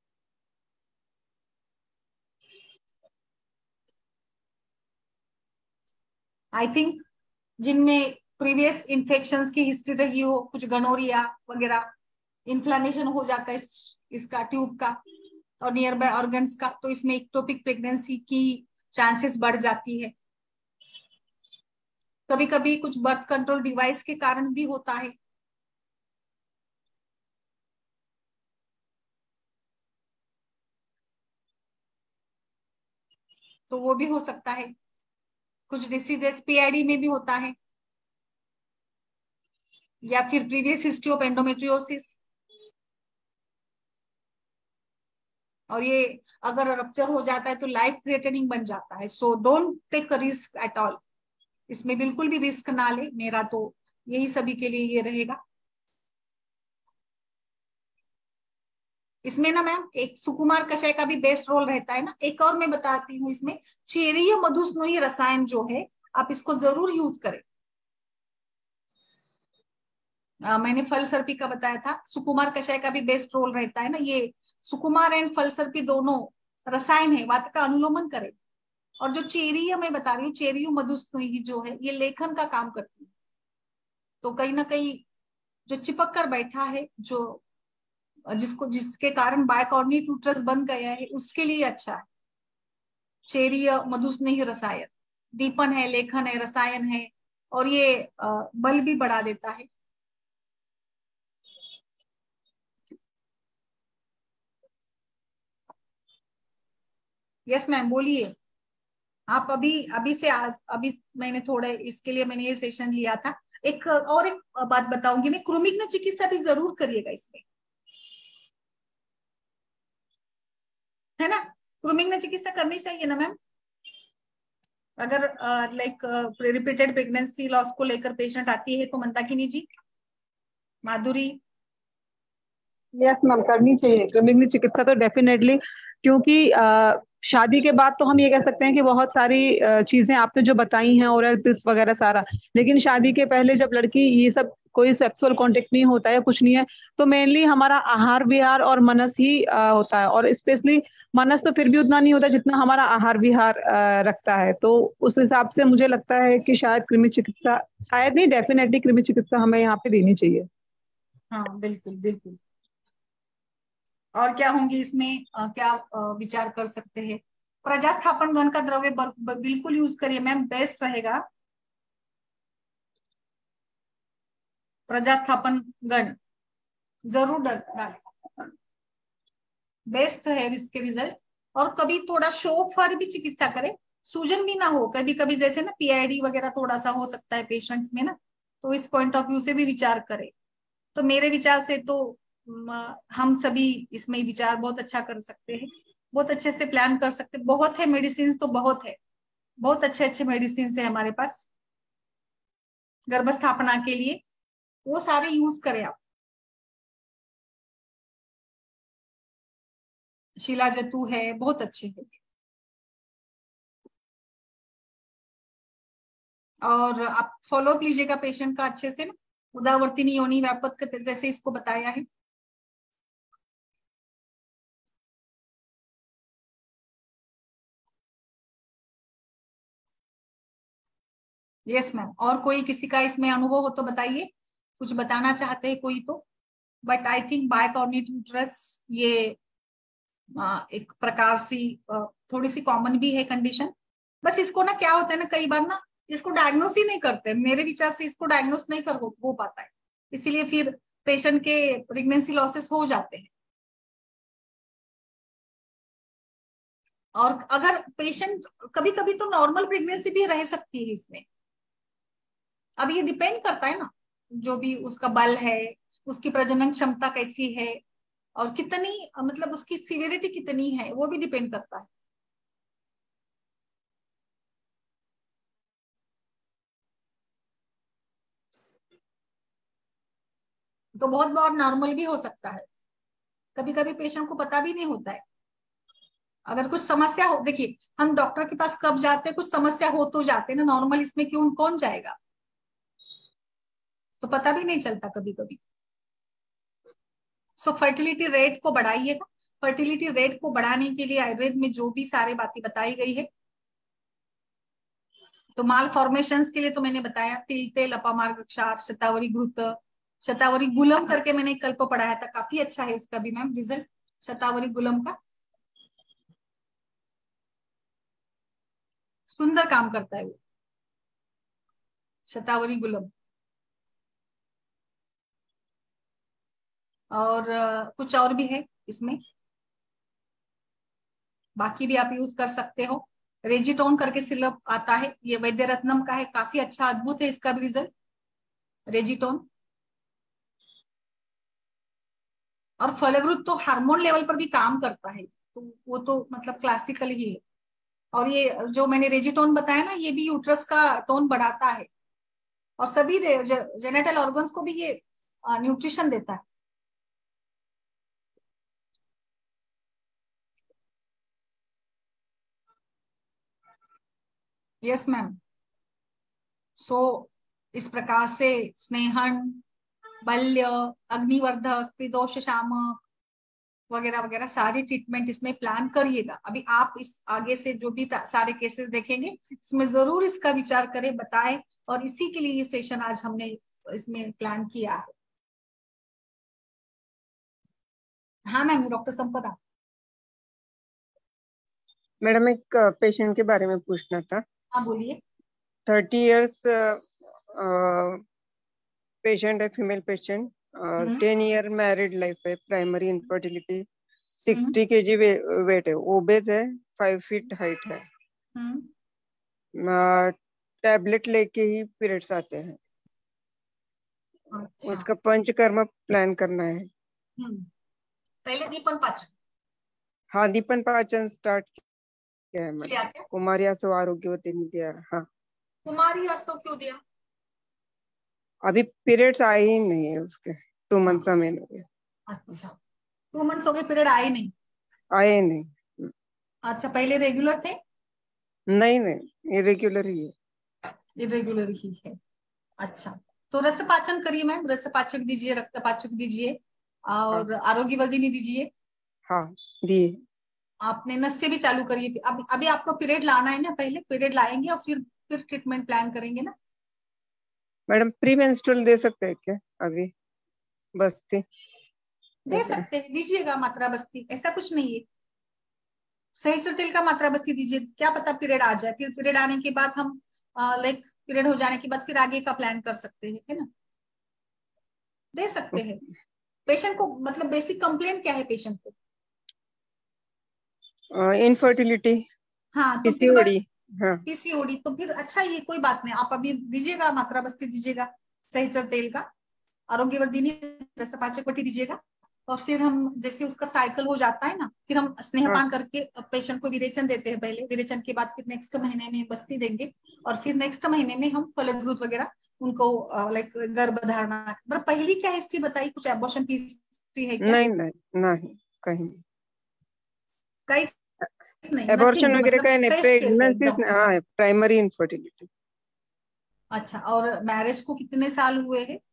आई थिंक जिनमें प्रीवियस इन्फेक्शंस की हिस्ट्री रही हो, कुछ गनोरिया वगैरह, इन्फ्लामेशन हो जाता है इसका ट्यूब का और नियर बाय ऑर्गन्स का, तो इसमें इक्टोपिक प्रेगनेंसी की चांसेस बढ़ जाती है। कभी कभी कुछ बर्थ कंट्रोल डिवाइस के कारण भी होता है। तो वो भी हो सकता है। कुछ डिसीजेस पीआईडी में भी होता है, या फिर प्रीवियस हिस्ट्री ऑफ एंडोमेट्रियोसिस। और ये अगर रप्चर हो जाता है तो लाइफ थ्रेटनिंग बन जाता है। So don't take risk at all, इसमें बिल्कुल भी रिस्क ना ले, मेरा तो यही सभी के लिए ये रहेगा। इसमें ना मैम एक सुकुमार कषाय का भी बेस्ट रोल रहता है ना। एक और मैं बताती हूँ, इसमें चेरीय मधुस्नोई रसायन जो है, आप इसको जरूर यूज करें। मैंने फल सर्पी का बताया था, सुकुमार कषाय का भी बेस्ट रोल रहता है ना। ये सुकुमार एंड फल सर्पी दोनों रसायन है, वात का अनुलोमन करें। और जो चेरीय मैं बता रही हूँ, चेरियो मधुस्नोई जो है, ये लेखन का काम करती है। तो कहीं ना कहीं जो चिपक कर बैठा है, जो जिसके कारण बायकॉर्नी ट्यूटरस बन गया है, उसके लिए अच्छा है चेरीय मधुस्नेही रसायन। दीपन है, लेखन है, रसायन है, और ये बल भी बढ़ा देता है। यस मैम, बोलिए। आप अभी अभी से आज अभी मैंने थोड़ा इसके लिए मैंने ये सेशन लिया था। एक और एक बात बताऊंगी मैं, क्रोमिक चिकित्सा भी जरूर करिएगा इसमें, है ना। क्रोमिक चिकित्सा करनी चाहिए ना मैम। अगर लाइक रिपीटेड प्रेगनेंसी लॉस को लेकर पेशेंट आती है तो मंदाकिनी जी, माधुरी। यस मैम, करनी चाहिए कृमिक चिकित्सा तो डेफिनेटली। क्योंकि शादी के बाद तो हम ये कह सकते हैं कि बहुत सारी चीजें आपने जो बताई हैं, ओरल पिल्स वगैरह सारा, लेकिन शादी के पहले जब लड़की ये सब कोई सेक्सुअल कांटेक्ट नहीं होता है, कुछ नहीं है, तो मेनली हमारा आहार विहार और मनस ही होता है। और स्पेशली मनस तो फिर भी उतना नहीं होता जितना हमारा आहार विहार रखता है। तो उस हिसाब से मुझे लगता है कि शायद कृमि चिकित्सा, शायद नहीं, डेफिनेटली कृमि चिकित्सा हमें यहाँ पे देनी चाहिए। हाँ बिल्कुल बिल्कुल। और क्या होंगे इसमें, क्या विचार कर सकते हैं। प्रजास्थापन गण का द्रव्य बिल्कुल यूज करिए मैम, बेस्ट रहेगा। प्रजास्थापन गण जरूर डालें, बेस्ट है इसके रिजल्ट। और कभी थोड़ा शोफर भी चिकित्सा करें, सूजन भी ना हो कभी कभी, जैसे ना पीआईडी वगैरह थोड़ा सा हो सकता है पेशेंट्स में ना, तो इस पॉइंट ऑफ व्यू से भी विचार करें। तो मेरे विचार से तो हम सभी इसमें विचार बहुत अच्छा कर सकते हैं, बहुत अच्छे से प्लान कर सकते हैं। बहुत है मेडिसिन, तो बहुत है, बहुत अच्छे अच्छे मेडिसिन है हमारे पास गर्भस्थापना के लिए, वो सारे यूज करें आप। शिलाजतु है, बहुत अच्छे है। और आप फॉलोअप लीजिएगा पेशेंट का अच्छे से ना, उदावर्तिनी योनि व्यापक जैसे इसको बताया है। यस मैम, और कोई किसी का इसमें अनुभव हो तो बताइए, कुछ बताना चाहते हैं कोई तो। But I think bicornuate uterus ये एक प्रकार सी थोड़ी सी कॉमन भी है कंडीशन। बस इसको ना क्या होता है ना, कई बार ना इसको डायग्नोस ही नहीं करते, मेरे विचार से इसको डायग्नोस नहीं कर हो पाता है, इसीलिए फिर पेशेंट के प्रेगनेंसी लॉसेस हो जाते हैं। और अगर पेशेंट कभी कभी तो नॉर्मल प्रेगनेंसी भी रह सकती है इसमें। अब ये डिपेंड करता है ना, जो भी उसका बल है, उसकी प्रजनन क्षमता कैसी है, और कितनी मतलब उसकी सीवियरिटी कितनी है, वो भी डिपेंड करता है। तो बहुत बार नॉर्मल भी हो सकता है, कभी कभी पेशेंट को पता भी नहीं होता है। अगर कुछ समस्या हो, देखिए हम डॉक्टर के पास कब जाते हैं, कुछ समस्या हो तो जाते हैं ना, नॉर्मल इसमें क्यों कौन जाएगा, तो पता भी नहीं चलता कभी कभी। सो फर्टिलिटी रेट को बढ़ाइएगा। फर्टिलिटी रेट को बढ़ाने के लिए आयुर्वेद में जो भी सारी बातें बताई गई है, तो माल फॉर्मेशन के लिए तो मैंने बताया, तिल तेल अपामार्ग क्षार शतावरी घृत शतावरी गुलम करके मैंने कल को पढ़ाया था, काफी अच्छा है उसका भी मैम रिजल्ट, शतावरी गुलम का सुंदर काम करता है वो शतावरी गुलम। और कुछ और भी है इसमें, बाकी भी आप यूज कर सकते हो। रेजिटोन करके सिरप आता है, ये वैद्य रत्नम का है, काफी अच्छा अद्भुत है इसका भी रिजल्ट, रेजिटोन। और फलग्रुत तो हार्मोन लेवल पर भी काम करता है, तो वो तो मतलब क्लासिकल ही है। और ये जो मैंने रेजिटोन बताया ना, ये भी यूट्रस का टोन बढ़ाता है, और सभी जेनेटल ऑर्गन्स को भी ये न्यूट्रिशन देता है। Yes ma'am. सो इस प्रकार से स्नेहन, बल्य, अग्निवर्धक, त्रिदोष शामक वगैरह वगैरह सारी ट्रीटमेंट इसमें प्लान करिएगा। अभी आप इस आगे से जो भी सारे केसेस देखेंगे, इसमें जरूर इसका विचार करें, बताएं, और इसी के लिए ये सेशन आज हमने इसमें प्लान किया है। हाँ मैम, डॉक्टर संपदा। मैडम एक पेशेंट के बारे में पूछना था। हाँ बोलिए। 30 इयर्स पेशेंट है, female patient. 10 year married life है, प्राइमरी इनफर्टिलिटी, 60 kg वेट है, ओबेज है, 5 फीट हाइट है। टैबलेट लेके ही पीरियड्स आते हैं। अच्छा। उसका पंचकर्म प्लान करना है। पहले दीपन पाचन। हाँ, दीपन पाचन स्टार्ट किया है किया मैडम। क्या? कुमारी आसो आरोग्यवती दिया। हाँ, कुमारी असो क्यों दिया? अभी पीरियड्स आए ही नहीं है उसके, 2 हाँ। मंथ्स में हो गए। अच्छा, 2 मंथ्स हो गए, पीरियड आए नहीं? आए नहीं। अच्छा, पहले रेगुलर थे? नहीं नहीं, इरेग्युलर ही है। इरेगुलर ही है। अच्छा, तो रस पाचन करिए मैम, रस पाचक दीजिए, रक्त पाचक दीजिए, हाँ और आरोग्य वर्धिनी दीजिए। हाँ, दिए। आपने नस्य भी चालू करिए। अभी आपको पीरियड लाना है ना, पहले पीरियड लाएंगे और फिर ट्रीटमेंट प्लान करेंगे ना। मैडम प्री मेंस्ट्रुअल दे सकते हैं क्या अभी? बस्ती दे सकते हैं, दीजिएगा मात्रा बस्ती, ऐसा कुछ नहीं है। सही तेल का मात्रा बस्ती दीजिए, क्या पता पीरियड आ जाए, फिर पीरियड आने के बाद हम लाइक पीरियड हो जाने के बाद फिर आगे का प्लान कर सकते हैं, है ना। दे सकते हैं। पेशेंट को मतलब बेसिक कंप्लेंट क्या है पेशेंट को? इनफर्टिलिटी, हाँ तो फिर पीसीओडी। बस हाँ पीसीओडी, तो फिर अच्छा, ये कोई बात नहीं, आप अभी दीजिएगा मात्रा बस्ती दीजिएगा, सहीचर तेल का, आरोग्यवर्धिनी, रसपाचक वटी दीजिएगा। और फिर हम जैसे उसका साइकिल हो जाता है ना, फिर हम हाँ। स्नेहपान करके पेशेंट को विरेचन देते हैं, पहले विरेचन के बाद फिर नेक्स्ट महीने में बस्ती देंगे, और फिर नेक्स्ट महीने में हम फलद्रुत वगैरह उनको लाइक गर्भधारणा। मतलब पहली क्या हिस्ट्री बताई, कुछ एबॉर्शन की हिस्ट्री है क्या? नहीं नहीं नहीं, कहीं कई नहीं, एबॉर्शन नथिंग, वगैरह मतलब का नहीं, फ्रेश केस है प्रेगनेंसी। एकदम। हाँ, प्राइमरी इनफर्टिलिटी। अच्छा, और मैरिज को कितने साल हुए हैं?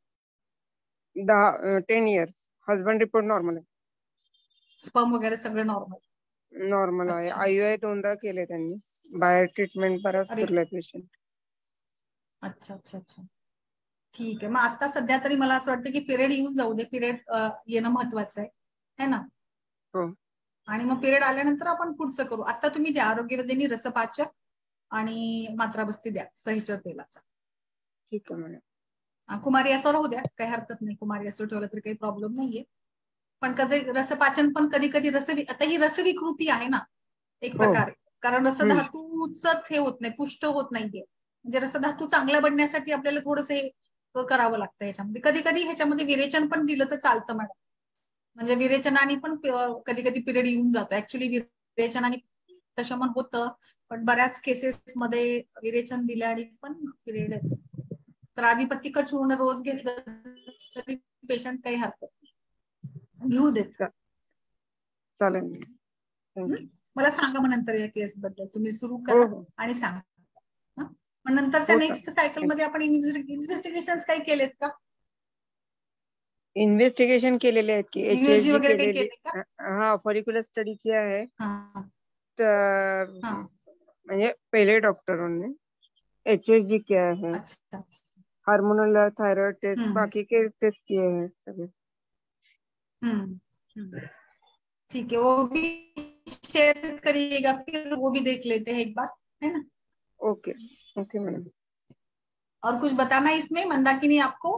10 इयर्स। हस्बैंड रिपोर्ट नॉर्मल आहे. स्पर्म वगैरह सगळं नॉर्मल? नॉर्मल आहे. अच्छा, IUI 2दा केले त्यांनी. बाहेर ट्रीटमेंट बराच अरे फिरलाय पेशंट. अच्छा अच्छा अच्छा। ठीक आहे. मग आता सध्या तरी मला असं वाटतं की पिरियड येऊन जाऊ दे, पिरियड येणं महत्वाचं आहे ना. हो. आणि मग पिरियड आल्यानंतर आपण पुढचं करू. आता तुम्ही द्या आरोग्यवर्धिनी, रसपाचक आणि मात्राबस्ती द्या सहीचर तेलाचा. ठीक आहे मॅडम. कुमारी असं राहू द्या, काही हरकत नाही. कुमारी असं ठेवलं तरी काही प्रॉब्लेम नाहीये. पण कधी रसपाचन पण कधी कधी आता ही रसविकृती आहे ना एक प्रकारे, कारण रसधातूच हे होत नाही, पुष्ट होत नाहीये. म्हणजे रसधातू चांगला बनण्यासाठी आपल्याला थोडंसं हे करावं लागतं ह्याच्यामध्ये. कधी कधी ह्याच्यामध्ये विरेचन पण दिलं तर चालतं मॅडम. म्हणजे विरेचनाने पण कधी कधी पिरियड येऊन जातं. ऍक्च्युली विरेचनाने तसं पण होतं, पण बऱ्याच केसेस मध्ये विरेचन दिल्याने पण पिरियड येतो. तर आधिपत्तिक चूर्ण रोज घेतलं तरी पेशंट काही हरकत नाही, घेऊ देत. चालेल. मला सांगा मग नंतर या केस बद्दल. तुम्ही सुरू करा आणि सांगा. मग नंतरच्या नेक्स्ट सायकल मध्ये आपण इन्व्हेस्टिगेशन काही केलेत का? इन्व्हेस्टिगेशन केलेले आहेत की USG वगैरे काही केले का? हाँ फॉलिकुलर स्टडी किया है. हाँ. म्हणजे पहले डॉक्टरों ने HSG किया है. अच्छा. हार्मोनल थायराइड टेस्ट, बाकी के टेस्ट किए हैं सभी. ठीक है, वो भी शेयर करिएगा, फिर वो भी देख लेते हैं एक बार, है ना. Okay okay madam. और कुछ बताना इसमें मंदाकिनी आपको?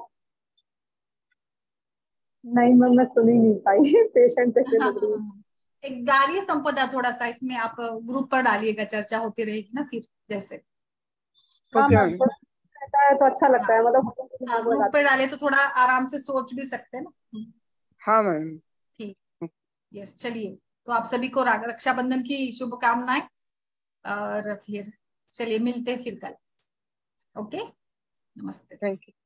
नहीं मैम, मैं सुन ही नहीं पाई. पेशेंट कैसे लग रही है. एक डालिए संपदा थोड़ा सा इसमें, आप ग्रुप पर डालिएगा, चर्चा होती रहेगी ना फिर जैसे. हाँ मैम, थोड़ा रहता है तो अच्छा लगता है, मतलब ग्रुप पे डाले तो थोड़ा आराम से सोच भी सकते हैं ना. हाँ मैम. ठीक. यस, चलिए. तो आप सभी को रक्षाबंधन की शुभकामनाएं, और फिर चलिए मिलते हैं फिर कल. ओके, नमस्ते. Thank you.